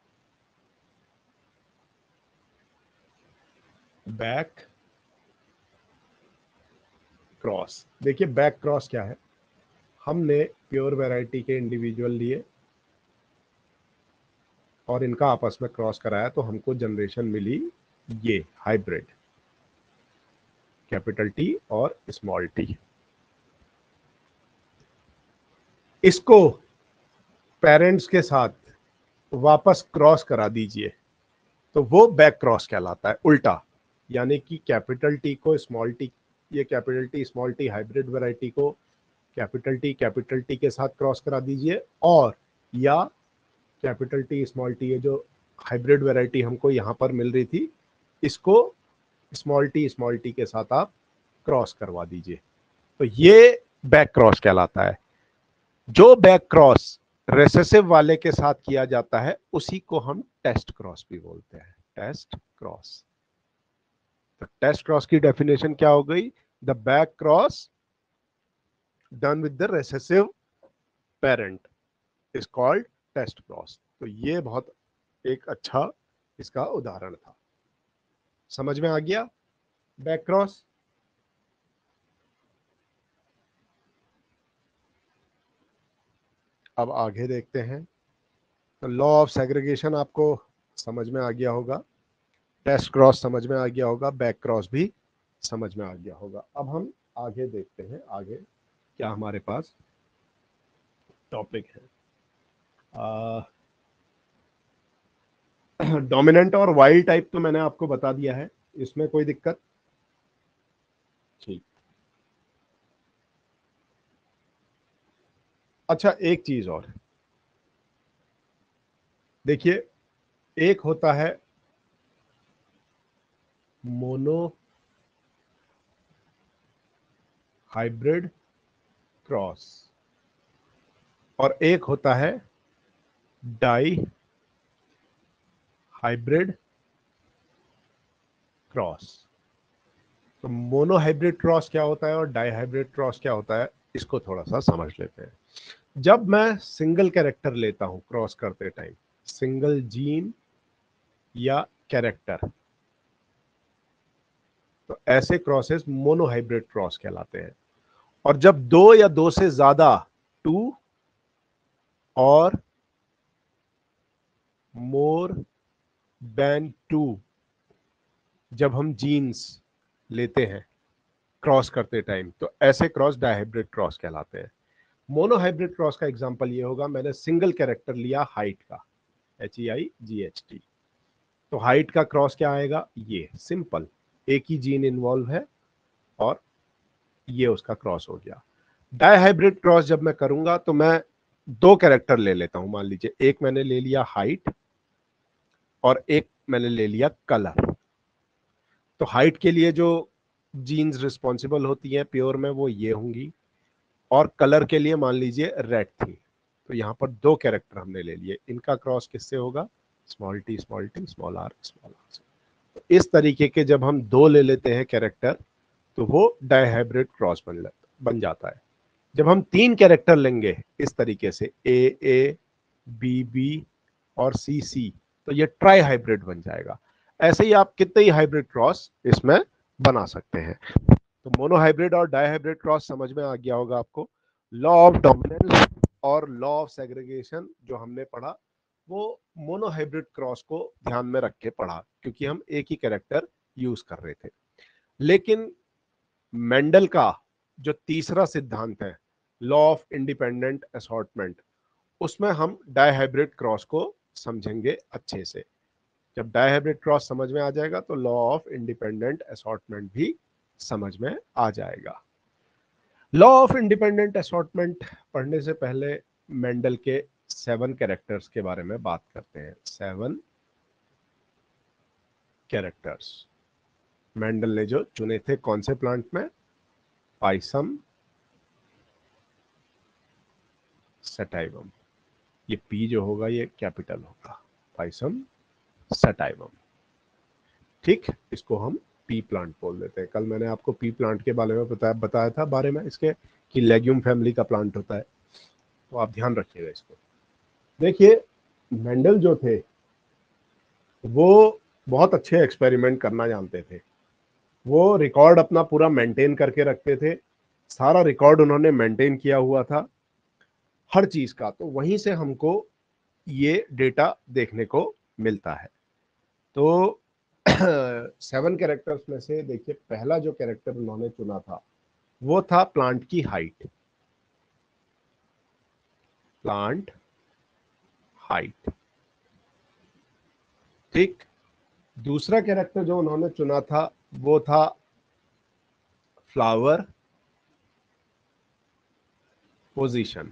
बैक क्रॉस, देखिए बैक क्रॉस क्या है, हमने प्योर वैरायटी के इंडिविजुअल लिए और इनका आपस में क्रॉस कराया तो हमको जनरेशन मिली ये हाइब्रिड, कैपिटल टी और स्मॉल टी। इसको पेरेंट्स के साथ वापस क्रॉस करा दीजिए तो वो बैक क्रॉस कहलाता है, उल्टा। यानी कि कैपिटल टी को स्मॉल टी, ये capital T small T hybrid variety को कैपिटल टी कैपिटल टी के साथ क्रॉस करा दीजिए, और या कैपिटल टी स्मॉल टी, ये जो हाइब्रिड वैरायटी हमको यहाँ पर मिल रही थी, इसको स्मॉल टी स्मॉल टी के साथ आप क्रॉस करवा दीजिए, तो ये बैक क्रॉस कहलाता है। जो बैक क्रॉस रेसेसिव वाले के साथ किया जाता है उसी को हम टेस्ट क्रॉस भी बोलते हैं, टेस्ट क्रॉस। तो टेस्ट क्रॉस की डेफिनेशन क्या हो गई, the back cross done with the recessive parent is called test cross. तो ये बहुत एक अच्छा इसका उदाहरण था, समझ में आ गया बैक क्रॉस। अब आगे देखते हैं, तो लॉ ऑफ सेग्रीगेशन आपको समझ में आ गया होगा, टेस्ट क्रॉस समझ में आ गया होगा, बैक क्रॉस भी समझ में आ गया होगा। अब हम आगे देखते हैं, आगे क्या हमारे पास टॉपिक है। डोमिनेंट और वाइल्ड टाइप तो मैंने आपको बता दिया है, इसमें कोई दिक्कत? ठीक। अच्छा, एक चीज और देखिए, एक होता है मोनो हाइब्रिड क्रॉस और एक होता है डाई हाइब्रिड क्रॉस। तो मोनो हाइब्रिड क्रॉस क्या होता है और डाई हाइब्रिड क्रॉस क्या होता है, इसको थोड़ा सा समझ लेते हैं। जब मैं सिंगल कैरेक्टर लेता हूं क्रॉस करते टाइम, सिंगल जीन या कैरेक्टर, तो ऐसे क्रॉसेस मोनो हाइब्रिड क्रॉस कहलाते हैं। और जब दो या दो से ज्यादा, टू और मोर देन टू, जब हम जीन्स लेते हैं क्रॉस करते टाइम, तो ऐसे क्रॉस डायहाइब्रिड क्रॉस कहलाते हैं। मोनो हाइब्रिड क्रॉस का एग्जांपल ये होगा, मैंने सिंगल कैरेक्टर लिया हाइट का, H E I G H T, तो हाइट का क्रॉस क्या आएगा, ये सिंपल, एक ही जीन इन्वॉल्व है और ये उसका क्रॉस हो गया। डायहाइब्रिड क्रॉस जब मैं करूंगा तो मैं दो कैरेक्टर ले लेता हूं, मान लीजिए एक मैंने ले लिया हाइट और एक मैंने ले लिया कलर। तो हाइट के लिए जो जीन्स रिस्पॉन्सिबल होती हैं प्योर में वो ये होंगी, और कलर के लिए मान लीजिए रेड थी। तो यहाँ पर दो कैरेक्टर हमने ले लिए, इनका क्रॉस किससे होगा, small T small T small R small R से। तो इस तरीके के जब हम दो ले लेते हैं कैरेक्टर तो वो डायहाइब्रिड क्रॉस बन बन जाता है। जब हम तीन कैरेक्टर लेंगे इस तरीके से ए ए बी बी और सी सी, तो ये ट्राई हाइब्रिड बन जाएगा। ऐसे ही आप कितने ही हाइब्रिड क्रॉस इसमें बना सकते हैं। तो मोनोहाइब्रिड और डायहाइब्रिड क्रॉस समझ में आ गया होगा आपको। लॉ ऑफ डोमिनेंस और लॉ ऑफ सेग्रीगेशन जो हमने पढ़ा वो मोनोहाइब्रिड क्रॉस को ध्यान में रख के पढ़ा, क्योंकि हम एक ही कैरेक्टर यूज कर रहे थे। लेकिन मेंडल का जो तीसरा सिद्धांत है, लॉ ऑफ इंडिपेंडेंट असॉर्टमेंट, उसमें हम डायहाइब्रिड क्रॉस को समझेंगे अच्छे से। जब डायहाइब्रिड क्रॉस समझ में आ जाएगा तो लॉ ऑफ इंडिपेंडेंट असॉर्टमेंट भी समझ में आ जाएगा। लॉ ऑफ इंडिपेंडेंट असॉर्टमेंट पढ़ने से पहले मेंडल के सेवन कैरेक्टर्स के बारे में बात करते हैं। सेवन कैरेक्टर्स मेंडल ने जो चुने थे, कौन से प्लांट में, पाइसम सटाइवम। ये पी जो होगा ये कैपिटल होगा, पाइसम सटाइवम। ठीक, इसको हम पी प्लांट बोल देते हैं। कल मैंने आपको पी प्लांट के बारे में बताया बताया था बारे में इसके कि लेग्यूम फैमिली का प्लांट होता है, तो आप ध्यान रखिएगा इसको। देखिए मेंडल जो थे वो बहुत अच्छे एक्सपेरिमेंट करना जानते थे। वो रिकॉर्ड अपना पूरा मेंटेन करके रखते थे, सारा रिकॉर्ड उन्होंने मेंटेन किया हुआ था हर चीज का। तो वहीं से हमको ये डेटा देखने को मिलता है। तो सेवन कैरेक्टर्स में से देखिए पहला जो कैरेक्टर उन्होंने चुना था वो था प्लांट की हाइट, प्लांट हाइट। ठीक, दूसरा कैरेक्टर जो उन्होंने चुना था वो था फ्लावर पोजीशन,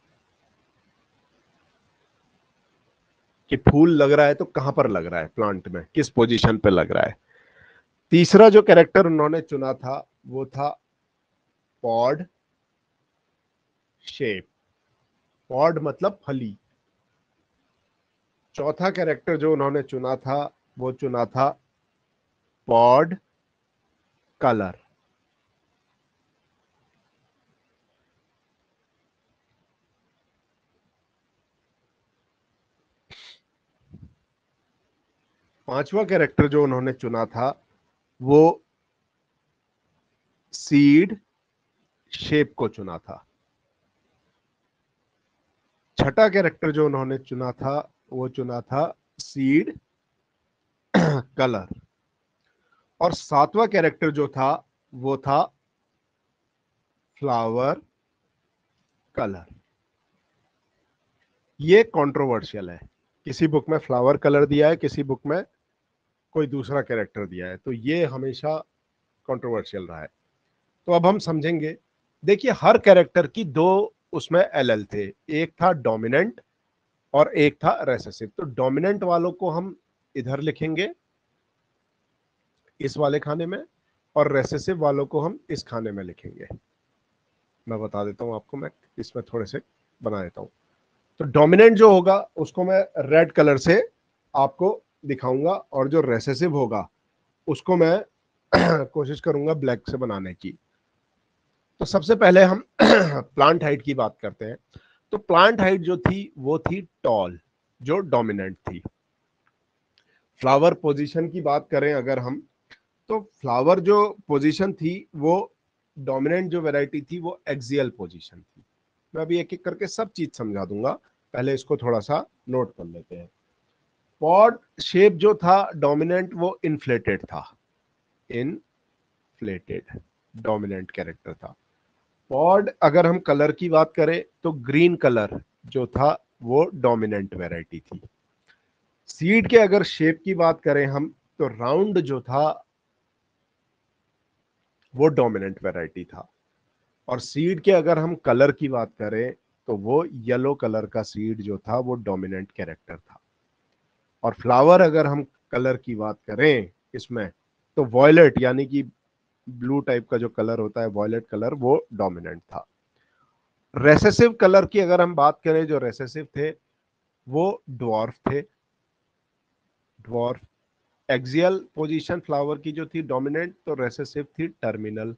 कि फूल लग रहा है तो कहां पर लग रहा है, प्लांट में किस पोजीशन पे लग रहा है। तीसरा जो कैरेक्टर उन्होंने चुना था वो था पॉड शेप, पॉड मतलब फली। चौथा कैरेक्टर जो उन्होंने चुना था वो चुना था पॉड कलर। पांचवा कैरेक्टर जो उन्होंने चुना था वो सीड शेप को चुना था। छठा कैरेक्टर जो उन्होंने चुना था वो चुना था सीड कलर। और सातवां कैरेक्टर जो था वो था फ्लावर कलर। ये कंट्रोवर्शियल है, किसी बुक में फ्लावर कलर दिया है, किसी बुक में कोई दूसरा कैरेक्टर दिया है, तो ये हमेशा कंट्रोवर्शियल रहा है। तो अब हम समझेंगे। देखिए हर कैरेक्टर की दो उसमें एल थे, एक था डोमिनेंट और एक था रेसेसिव। तो डोमिनेंट वालों को हम इधर लिखेंगे इस वाले खाने में, और रेसेसिव वालों को हम इस खाने में लिखेंगे। मैं बता देता हूं आपको, मैं इसमें थोड़े से बना देता हूं। तो डोमिनेंट जो होगा उसको मैं रेड कलर से आपको दिखाऊंगा, और जो रेसेसिव होगा उसको मैं कोशिश करूंगा ब्लैक से बनाने की। तो सबसे पहले हम प्लांट हाइट की बात करते हैं। तो प्लांट हाइट जो थी वो थी टॉल, जो डोमिनेंट थी। फ्लावर पोजीशन की बात करें अगर हम, तो फ्लावर जो पोजीशन थी वो डोमिनेंट जो वैरायटी थी वो एक्सियल पोजीशन थी। मैं अभी एक एक करके सब चीज समझा दूंगा, पहले इसको थोड़ा सा नोट कर लेते हैं। पॉड शेप जो था डोमिनेंट वो इन्फ्लेटेड था, इनफ्लेटेड डोमिनेंट कैरेक्टर था। पॉड अगर हम कलर की बात करें तो ग्रीन कलर जो था वो डोमिनेंट वैरायटी थी। सीड के अगर शेप की बात करें हम, तो राउंड जो था वो डोमिनेंट वैरायटी था। और सीड के अगर हम कलर की बात करें तो वो येलो कलर का सीड जो था वो डोमिनेंट कैरेक्टर था। और फ्लावर अगर हम कलर की बात करें इसमें तो वॉयलेट यानी कि ब्लू टाइप का जो कलर होता है वॉयलेट कलर वो डोमिनेंट था। रेसेसिव कलर की अगर हम बात करें, जो रेसेसिव थे वो ड्वार्फ थे। ड्वार्फ एक्सियल पोजीशन फ्लावर की जो थी डोमिनेंट, तो रेसेसिव थी टर्मिनल।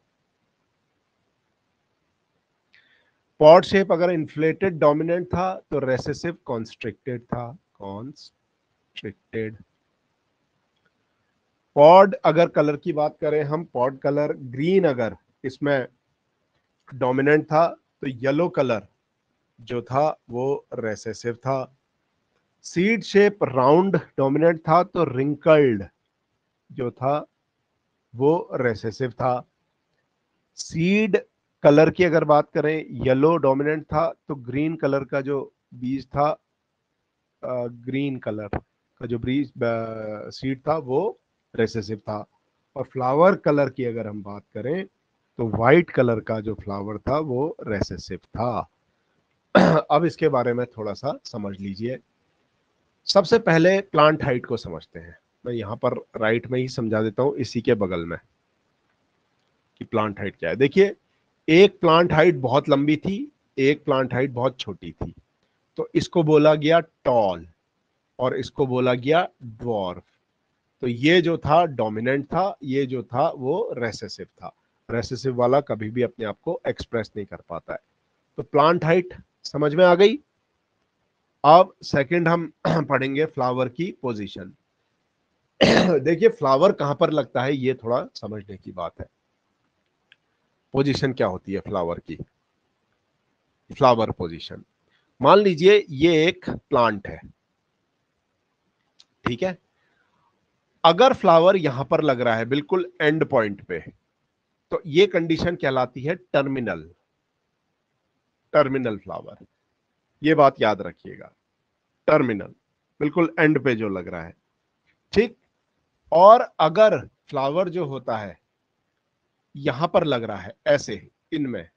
पॉड शेप अगर इन्फ्लेटेड डोमिनेंट था तो रेसेसिव कॉन्स्ट्रिक्टेड था। कॉन्स्ट्रिक्टेड। पॉड अगर कलर की बात करें हम, पॉड कलर ग्रीन अगर इसमें डोमिनेंट था तो येलो कलर जो था वो रेसेसिव था। सीड शेप राउंड डोमिनेंट था तो रिंकल्ड जो था वो रेसेसिव था। सीड कलर की अगर बात करें, येलो डोमिनेंट था तो ग्रीन कलर का जो बीज था, ग्रीन कलर का जो बीज सीड था वो रेसेसिव था। और फ्लावर कलर की अगर हम बात करें तो वाइट कलर का जो फ्लावर था वो रेसेसिव था। अब इसके बारे में थोड़ा सा समझ लीजिए। सबसे पहले प्लांट हाइट को समझते हैं। मैं यहां पर राइट में ही समझा देता हूं, इसी के बगल में, कि प्लांट हाइट क्या है। देखिए, एक प्लांट हाइट बहुत लंबी थी, एक प्लांट हाइट बहुत छोटी थी, तो इसको बोला गया टॉल और इसको बोला गया ड्वार्फ। तो ये जो था डोमिनेंट था, ये जो था वो रेसेसिव था। रेसेसिव वाला कभी भी अपने आप को एक्सप्रेस नहीं कर पाता है। तो प्लांट हाइट समझ में आ गई। अब सेकंड हम पढ़ेंगे फ्लावर की पोजीशन। देखिए, फ्लावर कहां पर लगता है ये थोड़ा समझने की बात है। पोजीशन क्या होती है फ्लावर की? फ्लावर पोजीशन, मान लीजिए ये एक प्लांट है, ठीक है। अगर फ्लावर यहां पर लग रहा है बिल्कुल एंड पॉइंट पे, तो ये कंडीशन कहलाती है टर्मिनल। टर्मिनल फ्लावर, ये बात याद रखिएगा। टर्मिनल, बिल्कुल एंड पे जो लग रहा है, ठीक। और अगर फ्लावर जो होता है यहां पर लग रहा है ऐसे, इनमें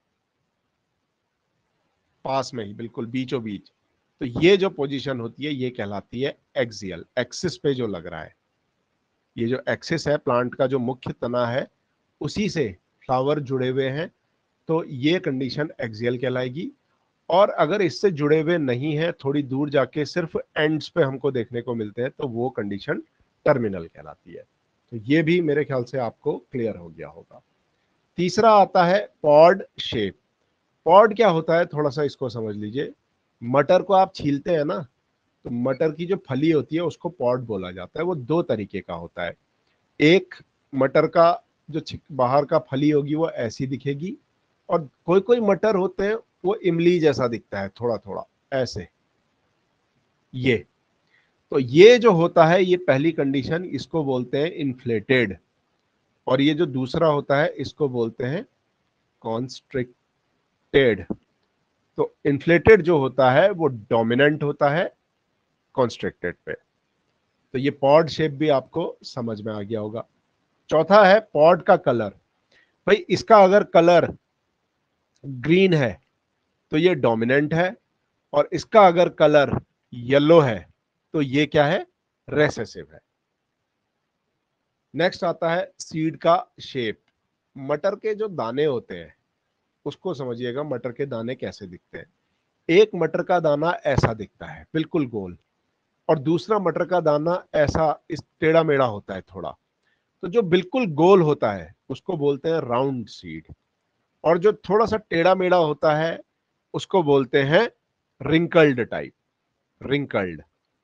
पास में ही बिल्कुल बीचों बीच, तो ये जो पोजीशन होती है ये कहलाती है एक्सियल। एक्सिस पे जो लग रहा है, ये जो एक्सिस है प्लांट का, जो मुख्य तना है उसी से फ्लावर जुड़े हुए हैं, तो ये कंडीशन एक्सियल कहलाएगी। और अगर इससे जुड़े हुए नहीं है, थोड़ी दूर जाके सिर्फ एंड्स पे हमको देखने को मिलते हैं, तो वो कंडीशन टर्मिनल कहलाती है। तो ये भी मेरे ख्याल से आपको क्लियर हो गया होगा। तीसरा आता है पॉड शेप। पॉड क्या होता है, थोड़ा सा इसको समझ लीजिए। मटर को आप छीलते हैं ना, तो मटर की जो फली होती है उसको पॉड बोला जाता है। वो दो तरीके का होता है। एक, मटर का जो बाहर का फली होगी वो ऐसी दिखेगी, और कोई कोई मटर होते हैं वो इमली जैसा दिखता है, थोड़ा थोड़ा ऐसे। ये तो ये जो होता है, ये पहली कंडीशन, इसको बोलते हैं इन्फ्लेटेड। और ये जो दूसरा होता है इसको बोलते हैं कॉन्स्ट्रिक्टेड। तो इन्फ्लेटेड जो होता है वो डोमिनेंट होता है कॉन्स्ट्रिक्टेड पे। तो ये पॉड शेप भी आपको समझ में आ गया होगा। चौथा है पॉड का कलर। भाई, इसका अगर कलर ग्रीन है तो ये डोमिनेंट है, और इसका अगर कलर येलो है तो ये क्या है? रेसेसिव है। नेक्स्ट आता है सीड का शेप। मटर के जो दाने होते हैं उसको समझिएगा, मटर के दाने कैसे दिखते हैं। एक मटर का दाना ऐसा दिखता है बिल्कुल गोल, और दूसरा मटर का दाना ऐसा इस टेढ़ा मेढ़ा होता है थोड़ा। तो जो बिल्कुल गोल होता है उसको बोलते हैं राउंड सीड, और जो थोड़ा सा टेढ़ा मेढ़ा होता है उसको बोलते हैं wrinkled type. Wrinkled,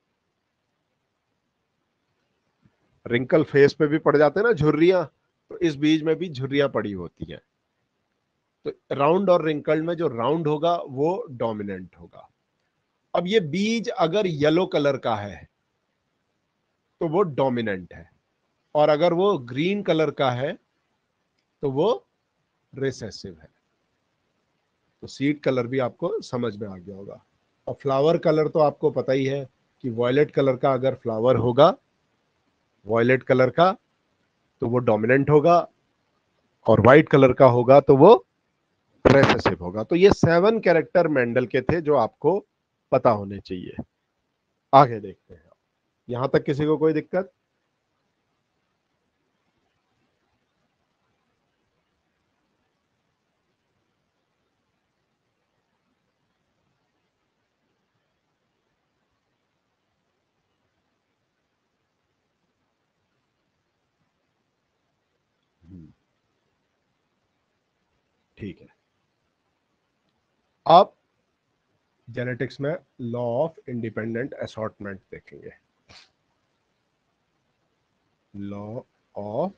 wrinkle face पे भी पड़ जाते हैं ना झुर्रियां, तो इस बीज में भी झुर्रियां पड़ी होती हैं। तो राउंड और रिंकल्ड में जो राउंड होगा वो डोमिनेंट होगा। अब ये बीज अगर येलो कलर का है तो वो डोमिनेंट है, और अगर वो ग्रीन कलर का है तो वो रिसेसिव है। तो सीड कलर भी आपको समझ में आ गया होगा। और फ्लावर कलर तो आपको पता ही है कि वॉयलेट कलर का अगर फ्लावर होगा, वॉयलेट कलर का, तो वो डोमिनेंट होगा, और व्हाइट कलर का होगा तो वो रेसेसिव होगा। तो ये सेवन कैरेक्टर मेंडल के थे जो आपको पता होने चाहिए। आगे देखते हैं। यहां तक किसी को कोई दिक्कत? ठीक है, अब जेनेटिक्स में लॉ ऑफ इंडिपेंडेंट असॉर्टमेंट देखेंगे। Law of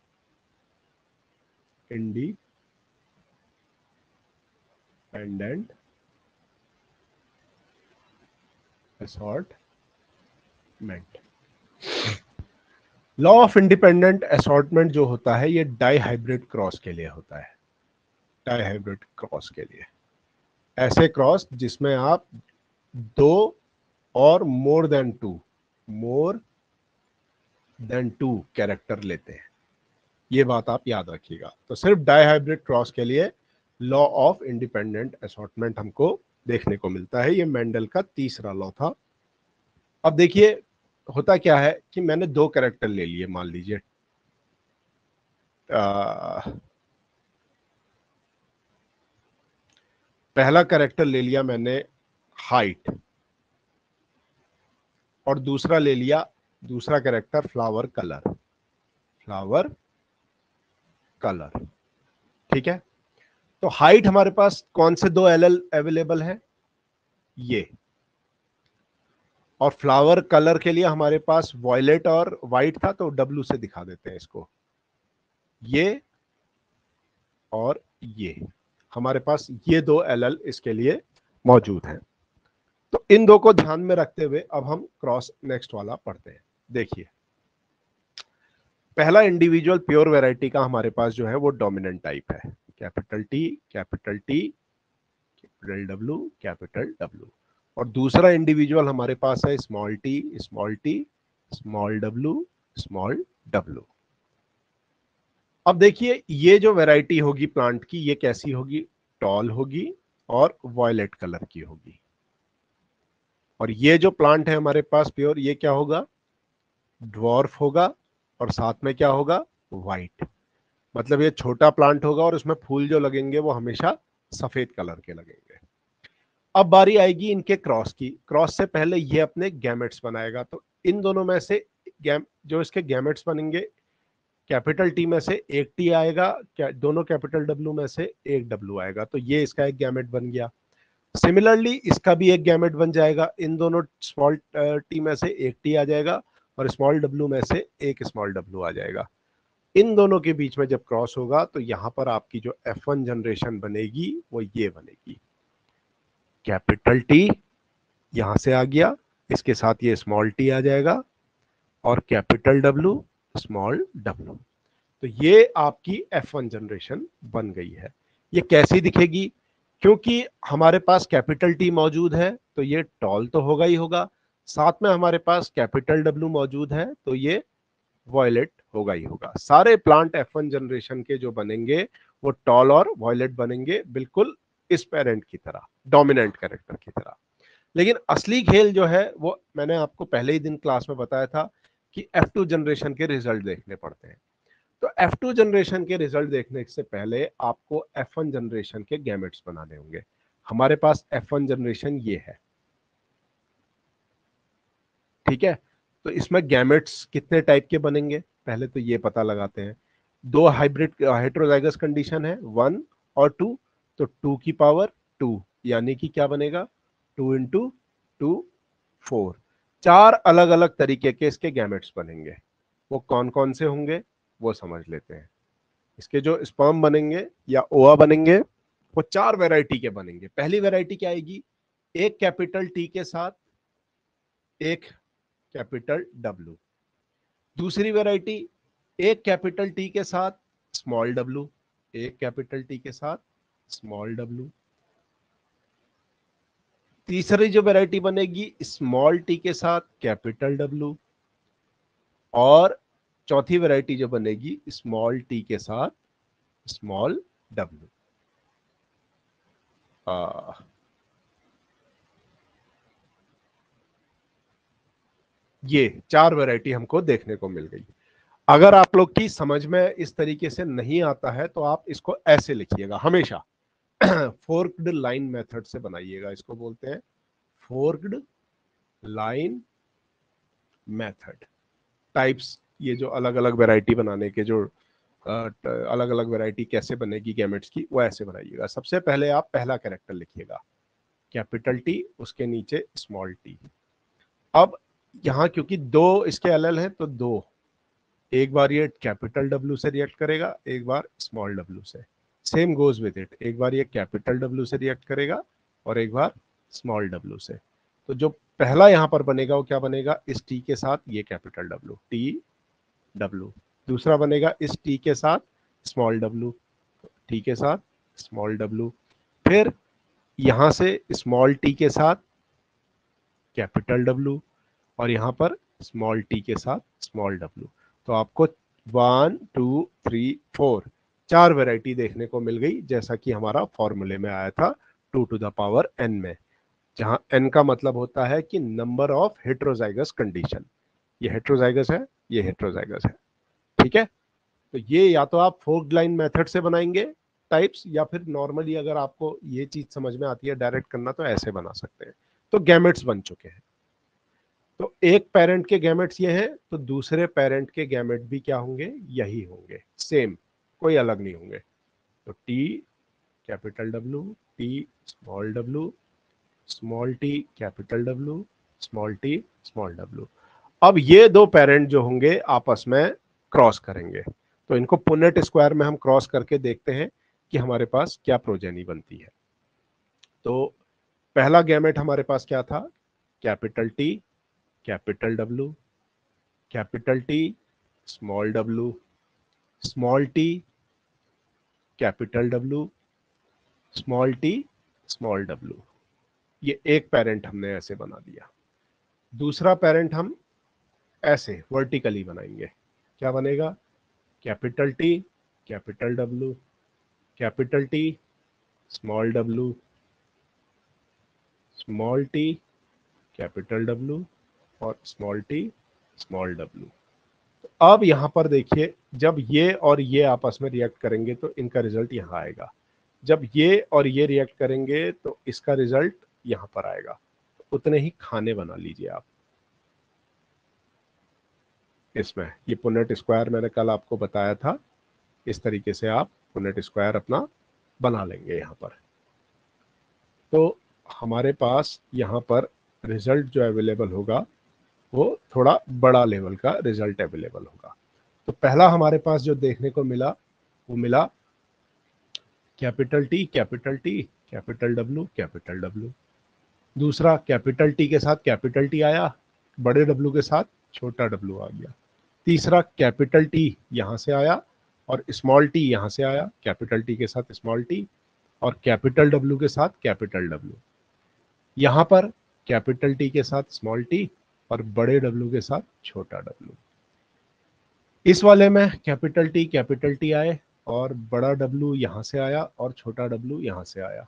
independent assortment. Law of independent assortment जो होता है ये डाई हाइब्रिड क्रॉस के लिए होता है। डाई हाइब्रिड क्रॉस के लिए, ऐसे क्रॉस जिसमें आप दो और more than two more than two character लेते हैं, ये बात आप याद रखिएगा। तो सिर्फ डाई हाइब्रिड क्रॉस के लिए लॉ ऑफ इंडिपेंडेंट असॉर्टमेंट हमको देखने को मिलता है। ये मेंडल का तीसरा लॉ था। अब देखिए होता क्या है कि मैंने दो कैरेक्टर ले लिए, मान लीजिए पहला कैरेक्टर ले लिया मैंने हाइट, और दूसरा ले लिया दूसरा character flower colour. Flower colour, ठीक है। तो हाइट हमारे पास कौन से दो एल एल अवेलेबल है, ये, और फ्लावर कलर के लिए हमारे पास वॉयलेट और वाइट था, तो डब्लू से दिखा देते हैं इसको। ये और ये हमारे पास ये दो एल एल इसके लिए मौजूद हैं। तो इन दो को ध्यान में रखते हुए अब हम क्रॉस नेक्स्ट वाला पढ़ते हैं। देखिए पहला इंडिविजुअल प्योर वैरायटी का हमारे पास जो है वो डोमिनेंट टाइप है, capital T capital T capital W capital W. और दूसरा इंडिविजुअल हमारे पास है small T small T small W small W. अब देखिए ये जो वैरायटी होगी प्लांट की, ये कैसी होगी, टॉल होगी और वॉयलेट कलर की होगी। और ये जो प्लांट है हमारे पास प्योर, ये क्या होगा, ड्वार्फ होगा, और साथ में क्या होगा, वाइट। मतलब ये छोटा प्लांट होगा और उसमें फूल जो लगेंगे वो हमेशा सफेद कलर के लगेंगे। अब बारी आएगी इनके क्रॉस की। क्रॉस से पहले ये अपने गैमेट्स बनाएगा। तो इन दोनों में से गैम जो इसके गैमेट्स बनेंगे, कैपिटल टी में से एक टी आएगा, क्या दोनों कैपिटल डब्ल्यू में से एक डब्ल्यू आएगा, तो ये इसका एक गैमेट बन गया। सिमिलरली इसका भी एक गैमेट बन जाएगा, इन दोनों स्मॉल टी में से एक टी आ जाएगा और स्मॉल डब्ल्यू में से एक स्मॉल डब्ल्यू आ जाएगा। इन दोनों के बीच में जब क्रॉस होगा तो यहां पर आपकी जो एफ वन जनरेशन बनेगी वो ये बनेगी, कैपिटल टी यहां से आ गया, इसके साथ ये स्मॉल टी आ जाएगा और कैपिटल डब्ल्यू स्मॉल डब्ल्यू। तो ये आपकी एफ वन जनरेशन बन गई है। ये कैसी दिखेगी, क्योंकि हमारे पास कैपिटल टी मौजूद है तो ये टॉल तो होगा ही होगा, साथ में हमारे पास कैपिटल डब्ल्यू मौजूद है तो ये वॉयलेट होगा ही होगा। सारे प्लांट एफ वन जनरेशन के जो बनेंगे वो टॉल और वॉयलेट बनेंगे, बिल्कुल इस पेरेंट की तरह, डोमिनेंट कैरेक्टर की तरह। लेकिन असली खेल जो है वो मैंने आपको पहले ही दिन क्लास में बताया था कि एफ टू जनरेशन के रिजल्ट देखने पड़ते हैं। तो एफ टू जनरेशन के रिजल्ट देखने से पहले आपको एफ वन जनरेशन के गैमेट्स बनाने होंगे। हमारे पास एफ वन जनरेशन ये है, ठीक है। तो इसमें गैमेट्स कितने टाइप के बनेंगे, पहले तो ये पता लगाते हैं। दो हाइब्रिड हेटेरोजाइगस कंडीशन है, वन और टू, तो टू की पावर टू यानी कि क्या बनेगा, टू इंटू टू फोर। चार अलग अलग तरीके के इसके गैमेट्स बनेंगे। वो कौन कौन से होंगे वो समझ लेते हैं। इसके जो स्पर्म बनेंगे या ओआ बनेंगे वो चार वैरायटी के बनेंगे। पहली वैरायटी क्या आएगी, एक कैपिटल टी के साथ एक कैपिटल डब्ल्यू। दूसरी वैरायटी एक कैपिटल टी के साथ स्मॉल डब्ल्यू, एक कैपिटल टी के साथ स्मॉल डब्ल्यू। तीसरी जो वैरायटी बनेगी स्मॉल टी के साथ कैपिटल डब्ल्यू, और चौथी वैरायटी जो बनेगी स्मॉल टी के साथ स्मॉल डब्ल्यू। ये चार वैरायटी हमको देखने को मिल गई। अगर आप लोग की समझ में इस तरीके से नहीं आता है तो आप इसको ऐसे लिखिएगा हमेशा, फोर्क्ड लाइन मेथड से बनाइएगा। इसको बोलते हैं फोर्क्ड लाइन मेथड। टाइप्स, ये जो अलग अलग वैरायटी बनाने के जो अलग अलग वैरायटी कैसे बनेगी गैमेट्स की, वो ऐसे बनाइएगा। सबसे पहले आप पहला कैरेक्टर लिखिएगा कैपिटल टी, उसके नीचे स्मॉल टी। अब यहाँ क्योंकि दो इसके एल हैं तो दो, एक बार ये कैपिटल डब्ल्यू से रिएक्ट करेगा, एक बार स्मॉल डब्ल्यू से। सेम गोज विद इट, एक बार ये कैपिटल डब्ल्यू से रिएक्ट करेगा और एक बार स्मॉल डब्ल्यू से। तो जो पहला यहाँ पर बनेगा वो क्या बनेगा, इस टी के साथ ये कैपिटल डब्ल्यू, टी डब्ल्यू। दूसरा बनेगा इस टी के साथ स्मॉल डब्ल्यू, टी के साथ स्मॉल डब्ल्यू। फिर यहां से स्मॉल टी के साथ कैपिटल डब्ल्यू और यहां पर स्मॉल टी के साथ स्मॉल डब्ल्यू। तो आपको वन टू थ्री फोर चार वैरायटी देखने को मिल गई, जैसा कि हमारा फॉर्मूले में आया था two to the power n में, जहां एन का मतलब होता है कि नंबर ऑफ हेट्रोजाइगस कंडीशन। ये हेट्रोजाइगस है, ये हेट्रोजाइगस है, ठीक है। तो ये या तो आप फोर्क्ड लाइन मेथड से बनाएंगे टाइप्स, या फिर नॉर्मली अगर आपको ये चीज समझ में आती है डायरेक्ट करना तो ऐसे बना सकते हैं। तो गैमेट्स बन चुके हैं। तो एक पेरेंट के गैमेट्स ये हैं, तो दूसरे पेरेंट के गैमेट भी क्या होंगे, यही होंगे, सेम, कोई अलग नहीं होंगे। तो T capital W, T small W, small T capital W, small T small W. अब ये दो पेरेंट जो होंगे आपस में क्रॉस करेंगे, तो इनको पुनेट स्क्वायर में हम क्रॉस करके देखते हैं कि हमारे पास क्या प्रोजेनी बनती है। तो पहला गैमेट हमारे पास क्या था, capital T capital W, capital T small W, small T capital W, small T small W. ये एक पेरेंट हमने ऐसे बना दिया। दूसरा पेरेंट हम ऐसे वर्टिकली बनाएंगे। क्या बनेगा, capital T capital W, capital T small W, small T capital W और स्मॉल टी स्मॉल डब्ल्यू। तो अब यहां पर देखिए, जब ये और ये आपस में रिएक्ट करेंगे तो इनका रिजल्ट यहां आएगा। जब ये और ये रिएक्ट करेंगे तो इसका रिजल्ट यहां पर आएगा। तो उतने ही खाने बना लीजिए आप इसमें। ये पुनेट स्क्वायर मैंने कल आपको बताया था, इस तरीके से आप पुनेट स्क्वायर अपना बना लेंगे यहाँ पर। तो हमारे पास यहाँ पर रिजल्ट जो अवेलेबल होगा वो थोड़ा बड़ा लेवल का रिजल्ट अवेलेबल होगा। तो पहला हमारे पास जो देखने को मिला वो मिला capital T capital T capital W capital W. दूसरा कैपिटल टी के साथ कैपिटल टी आया, बड़े डब्ल्यू के साथ छोटा डब्ल्यू आ गया। तीसरा कैपिटल टी यहाँ से आया और स्मॉल टी यहाँ से आया, कैपिटल टी के साथ स्मॉल टी और कैपिटल डब्ल्यू के साथ कैपिटल डब्ल्यू। यहाँ पर कैपिटल टी के साथ स्मॉल टी और बड़े डब्ल्यू के साथ छोटा डब्ल्यू। इस वाले में कैपिटल टी कैपिटल टी आए और बड़ा डब्ल्यू यहाँ से आया और छोटा डब्ल्यू यहाँ से आया।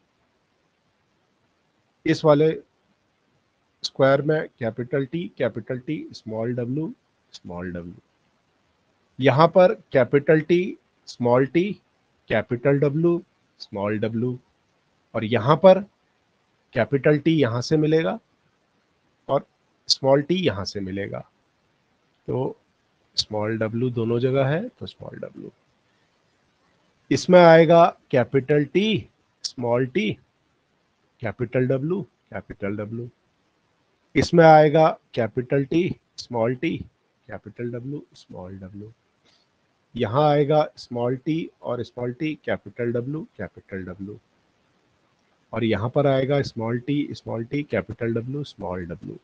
इस वाले स्क्वायर में capital T capital T small W small W. यहाँ पर capital T small T capital W small W और यहाँ पर कैपिटल टी यहाँ से मिलेगा और स्मॉल टी यहाँ से मिलेगा। तो स्मॉल डब्ल्यू दोनों जगह है तो स्मॉल डब्ल्यू। इसमें आएगा capital T small T capital W capital W. इसमें आएगा capital T small T capital W small W. यहाँ आएगा स्मॉल टी और small T capital W capital W और यहाँ पर आएगा small T small T capital W small W.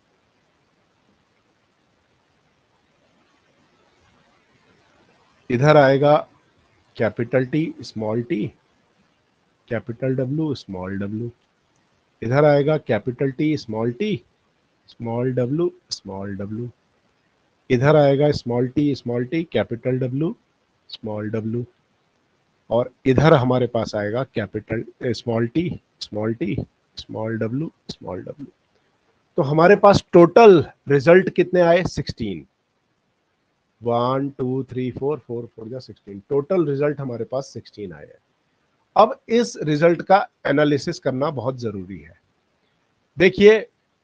इधर आएगा capital T small T capital W small W. इधर आएगा capital T small T small W small W. इधर आएगा small T small T capital W small W और इधर हमारे पास आएगा capital small T small T small W small W. तो हमारे पास टोटल रिजल्ट कितने आए? Sixteen. One two three four, four four जा सिक्सटीन, टोटल रिजल्ट हमारे पास सिक्सटीन आए हैं। अब इस रिजल्ट का एनालिसिस करना बहुत जरूरी है। देखिए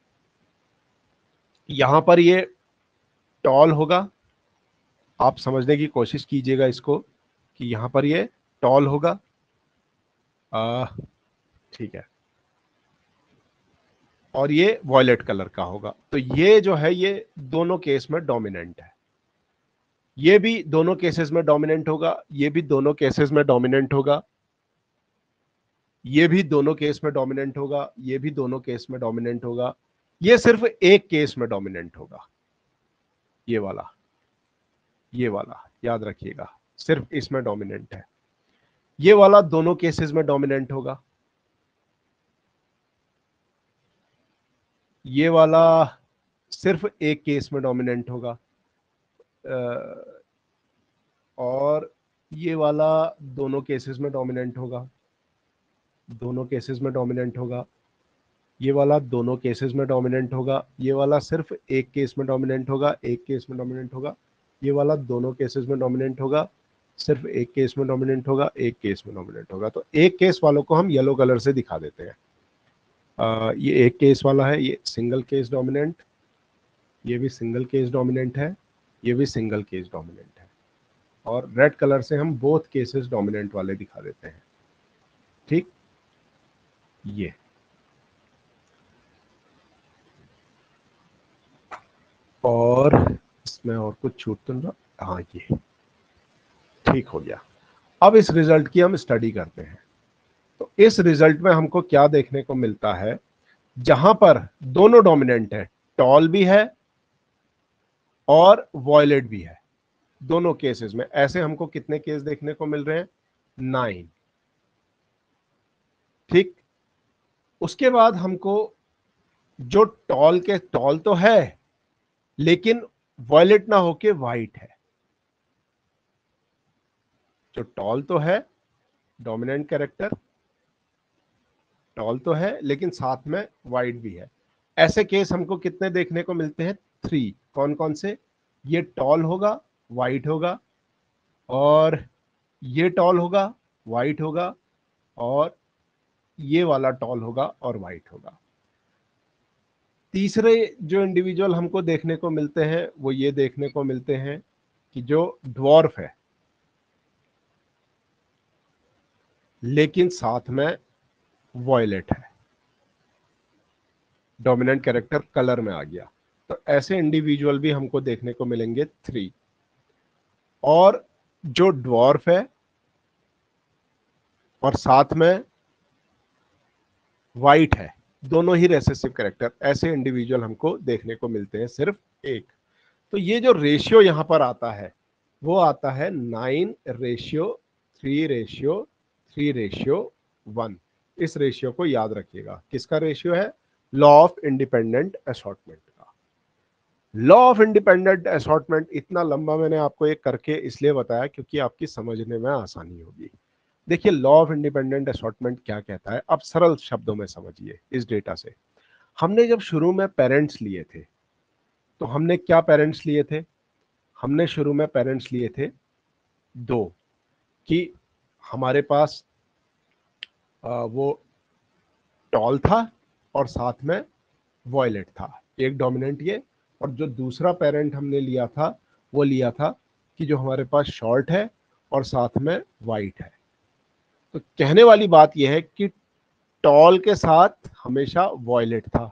यहां पर ये टॉल होगा, आप समझने की कोशिश कीजिएगा इसको कि यहां पर ये टॉल होगा, ठीक है, और ये वॉयलेट कलर का होगा। तो ये जो है ये दोनों केस में डोमिनेंट है, ये भी दोनों केसेस में डोमिनेंट होगा, ये भी दोनों केसेस में डोमिनेंट होगा, ये भी दोनों केस में डोमिनेंट होगा, ये भी दोनों केस में डोमिनेंट होगा, ये सिर्फ एक केस में डोमिनेंट होगा, ये वाला, ये वाला याद रखिएगा, सिर्फ इसमें डोमिनेंट है। ये वाला दोनों केसेस में डोमिनेंट होगा, ये वाला सिर्फ एक केस में डोमिनेंट होगा, और ये वाला दोनों केसेस में डोमिनेंट होगा, दोनों केसेस में डोमिनेंट होगा, ये वाला दोनों केसेस में डोमिनेंट होगा, ये वाला सिर्फ एक केस में डोमिनेंट होगा, एक केस में डोमिनेंट होगा, ये वाला दोनों केसेस में डोमिनेंट होगा, सिर्फ एक केस में डोमिनेंट होगा, एक केस में डोमिनेंट होगा। तो एक केस वालों को हम येलो कलर से दिखा देते हैं। आ, ये एक केस वाला है, ये सिंगल केस डोमिनेंट, ये भी सिंगल केस डोमिनेंट है, ये भी सिंगल केस डोमिनेंट है, और रेड कलर से हम बोथ केसेस डोमिनेंट वाले दिखा देते हैं। ठीक, ये और इसमें और कुछ छूट तो ना, हाँ ये ठीक हो गया। अब इस रिजल्ट की हम स्टडी करते हैं। तो इस रिजल्ट में हमको क्या देखने को मिलता है, जहां पर दोनों डोमिनेंट है, टॉल भी है और वॉयलेट भी है, दोनों केसेस में। ऐसे हमको कितने केस देखने को मिल रहे हैं? नाइन। ठीक, उसके बाद हमको जो टॉल के, टॉल तो है लेकिन वॉयलेट ना होके वाइट है, जो टॉल तो है डोमिनेंट कैरेक्टर, टॉल तो है लेकिन साथ में वाइट भी है। ऐसे केस हमको कितने देखने को मिलते हैं? थ्री। कौन कौन से? ये टॉल होगा, वाइट होगा, और ये टॉल होगा, वाइट होगा, और ये वाला टॉल होगा और वाइट होगा। तीसरे जो इंडिविजुअल हमको देखने को मिलते हैं वो ये देखने को मिलते हैं कि जो ड्वार्फ है लेकिन साथ में वॉयलेट है, डोमिनेंट कैरेक्टर कलर में आ गया। तो ऐसे इंडिविजुअल भी हमको देखने को मिलेंगे थ्री। और जो ड्वार्फ है और साथ में वाइट है, दोनों ही रेसेसिव कैरेक्टर, ऐसे इंडिविजुअल हमको देखने को मिलते हैं सिर्फ एक। तो ये जो रेशियो यहां पर आता है वो आता है nine ratio three ratio three ratio one. इस रेशियो को याद रखिएगा। किसका रेशियो है? लॉ ऑफ इंडिपेंडेंट असॉर्टमेंट का। लॉ ऑफ इंडिपेंडेंट असॉर्टमेंट इतना लंबा मैंने आपको एक करके इसलिए बताया क्योंकि आपकी समझने में आसानी होगी। देखिए लॉ ऑफ इंडिपेंडेंट असॉर्टमेंट क्या कहता है, अब सरल शब्दों में समझिए इस डेटा से। हमने जब शुरू में पेरेंट्स लिए थे तो हमने क्या पेरेंट्स लिए थे? हमने शुरू में पेरेंट्स लिए थे दो, कि हमारे पास आ, वो टॉल था और साथ में वॉयलेट था, एक डोमिनेंट ये, और जो दूसरा पेरेंट हमने लिया था वो लिया था कि जो हमारे पास शॉर्ट है और साथ में वाइट है। तो कहने वाली बात यह है कि टॉल के साथ हमेशा वॉयलेट था,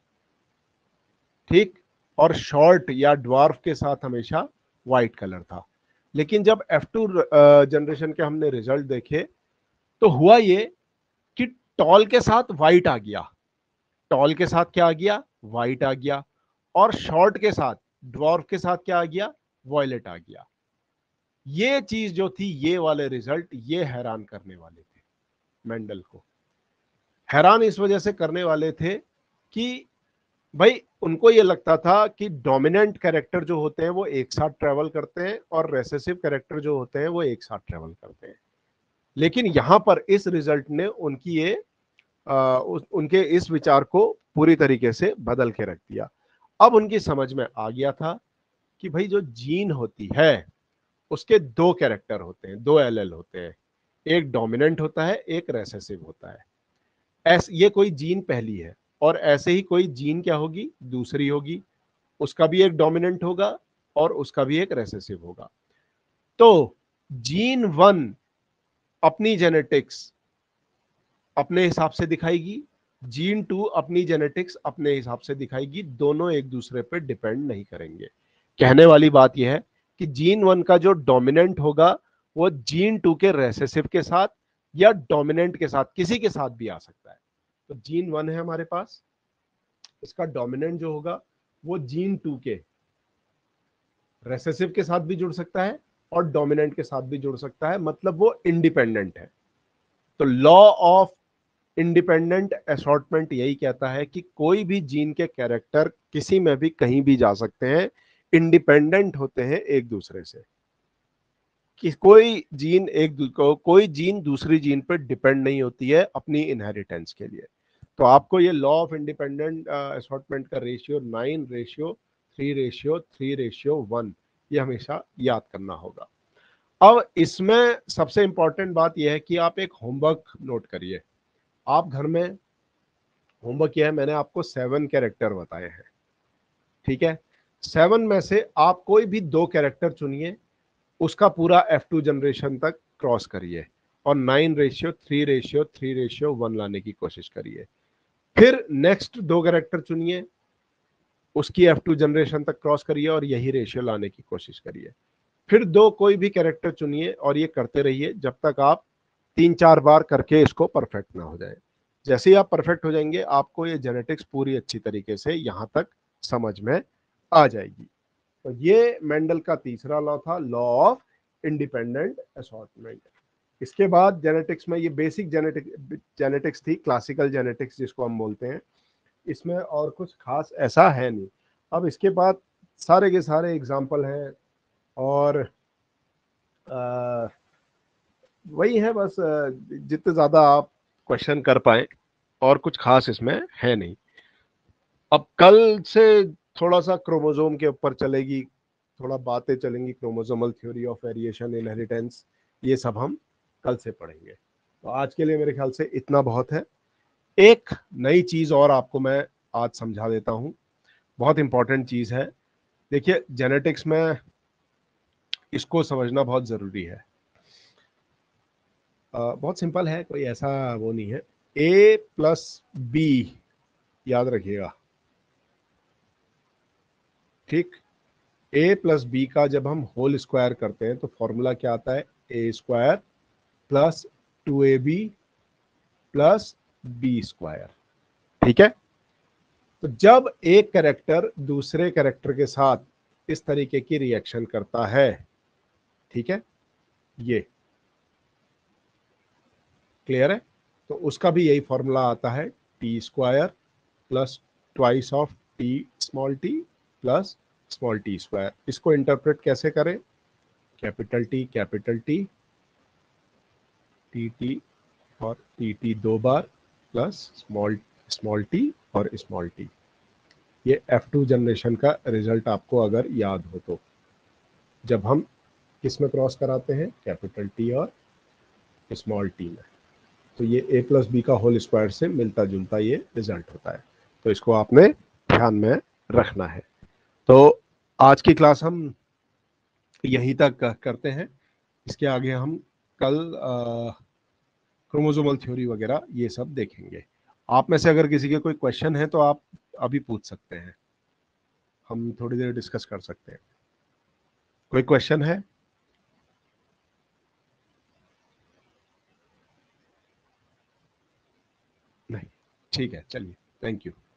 ठीक, और शॉर्ट या ड्वार्फ के साथ हमेशा वाइट कलर था। लेकिन जब एफ टू जनरेशन के हमने रिजल्ट देखे तो हुआ ये कि टॉल के साथ वाइट आ गया, टॉल के साथ क्या आ गया? वाइट आ गया, और शॉर्ट के साथ, ड्वार्फ के साथ क्या आ गया? वॉयलेट आ गया। ये चीज जो थी, ये वाले रिजल्ट, ये हैरान करने वाले थे मेंडल को। हैरान इस वजह से करने वाले थे कि भाई उनको ये लगता था कि डोमिनेंट कैरेक्टर जो होते हैं वो एक साथ ट्रेवल करते हैं और रेसेसिव कैरेक्टर जो होते हैं वो एक साथ ट्रेवल करते हैं। लेकिन यहां पर इस रिजल्ट ने उनकी ये आ, उनके इस विचार को पूरी तरीके से बदल के रख दिया। अब उनकी समझ में आ गया था कि भाई जो जीन होती है उसके दो कैरेक्टर होते हैं, दो एलेल होते हैं, एक डोमिनेंट होता है, एक रेसेसिव होता है। ऐस ये कोई जीन पहली है, और ऐसे ही कोई जीन क्या होगी, दूसरी होगी, उसका भी एक डोमिनेंट होगा और उसका भी एक रेसेसिव होगा। तो जीन वन अपनी जेनेटिक्स अपने हिसाब से दिखाएगी, जीन टू अपनी जेनेटिक्स अपने हिसाब से दिखाएगी, दोनों एक दूसरे पर डिपेंड नहीं करेंगे। कहने वाली बात यह है कि जीन वन का जो डोमिनेंट होगा वो जीन टू के रेसेसिव के साथ या डोमिनेंट के साथ, किसी के साथ भी आ सकता है। तो जीन वन है हमारे पास, इसका डोमिनेंट जो होगा वो जीन टू के रेसेसिव के साथ भी जुड़ सकता है और डोमिनेंट के साथ भी जुड़ सकता है, मतलब वो इंडिपेंडेंट है। तो लॉ ऑफ इंडिपेंडेंट असॉर्टमेंट यही कहता है कि कोई भी जीन के कैरेक्टर किसी में भी कहीं भी जा सकते हैं, इंडिपेंडेंट होते हैं एक दूसरे से, कि कोई जीन एक को, कोई जीन दूसरी जीन पर डिपेंड नहीं होती है अपनी इनहेरिटेंस के लिए। तो आपको ये लॉ ऑफ इंडिपेंडेंट असॉर्टमेंट का ratio nine ratio three ratio three ratio one ये हमेशा याद करना होगा। अब इसमें सबसे इंपॉर्टेंट बात यह है कि आप एक होमवर्क नोट करिए। आप घर में होमवर्क किया है, मैंने आपको सेवन कैरेक्टर बताए हैं, ठीक है। सेवन में से आप कोई भी दो कैरेक्टर चुनिए, उसका पूरा एफ टू जनरेशन तक क्रॉस करिए और nine ratio three ratio three ratio one लाने की कोशिश करिए। फिर नेक्स्ट दो कैरेक्टर चुनिए, उसकी एफ टू जनरेशन तक क्रॉस करिए और यही रेशियो लाने की कोशिश करिए। फिर दो कोई भी कैरेक्टर चुनिए और ये करते रहिए जब तक आप तीन चार बार करके इसको परफेक्ट ना हो जाए। जैसे ही आप परफेक्ट हो जाएंगे आपको ये जेनेटिक्स पूरी अच्छी तरीके से यहां तक समझ में आ जाएगी। तो ये मेंडल का तीसरा लॉ था, लॉ ऑफ इंडिपेंडेंट असॉर्टमेंट। इसके बाद जेनेटिक्स में ये बेसिक जेनेटिक जेनेटिक्स थी, क्लासिकल जेनेटिक्स जिसको हम बोलते हैं, इसमें और कुछ खास ऐसा है नहीं। अब इसके बाद सारे के सारे एग्जाम्पल हैं और आ, वही है बस, जितने ज्यादा आप क्वेश्चन कर पाए, और कुछ खास इसमें है नहीं। अब कल से थोड़ा सा क्रोमोसोम के ऊपर चलेगी, थोड़ा बातें चलेंगी, chromosomal theory of variation, inheritance, ये सब हम कल से पढ़ेंगे। तो आज के लिए मेरे ख्याल से इतना बहुत है। एक नई चीज और आपको मैं आज समझा देता हूं, बहुत इंपॉर्टेंट चीज है। देखिए जेनेटिक्स में इसको समझना बहुत जरूरी है। आ, बहुत सिंपल है, कोई ऐसा वो नहीं है। ए प्लस बी याद रखिएगा, ठीक। ए प्लस बी का जब हम होल स्क्वायर करते हैं तो फॉर्मूला क्या आता है, A square plus two A B plus B square, ठीक है। तो जब एक कैरेक्टर दूसरे कैरेक्टर के साथ इस तरीके की रिएक्शन करता है, ठीक है, ये क्लियर है, तो उसका भी यही फॉर्मूला आता है, T square plus twice of T small T plus small T square. इसको इंटरप्रेट कैसे करें, capital T capital T, T T और टी टी दो बार प्लस स्मॉल स्मॉल टी और स्मॉल टी। ये एफ टू जनरेशन का रिजल्ट आपको अगर याद हो तो, जब हम किस में क्रॉस कराते हैं, कैपिटल टी और स्मॉल टी में, तो ये ए प्लस बी का होल स्क्वायर से मिलता जुलता ये रिजल्ट होता है। तो इसको आपने ध्यान में रखना है। तो आज की क्लास हम यहीं तक करते हैं, इसके आगे हम कल क्रोमोसोमल थ्योरी वगैरह ये सब देखेंगे। आप में से अगर किसी के कोई क्वेश्चन है तो आप अभी पूछ सकते हैं, हम थोड़ी देर डिस्कस कर सकते हैं। कोई क्वेश्चन है? नहीं, ठीक है, चलिए, थैंक यू।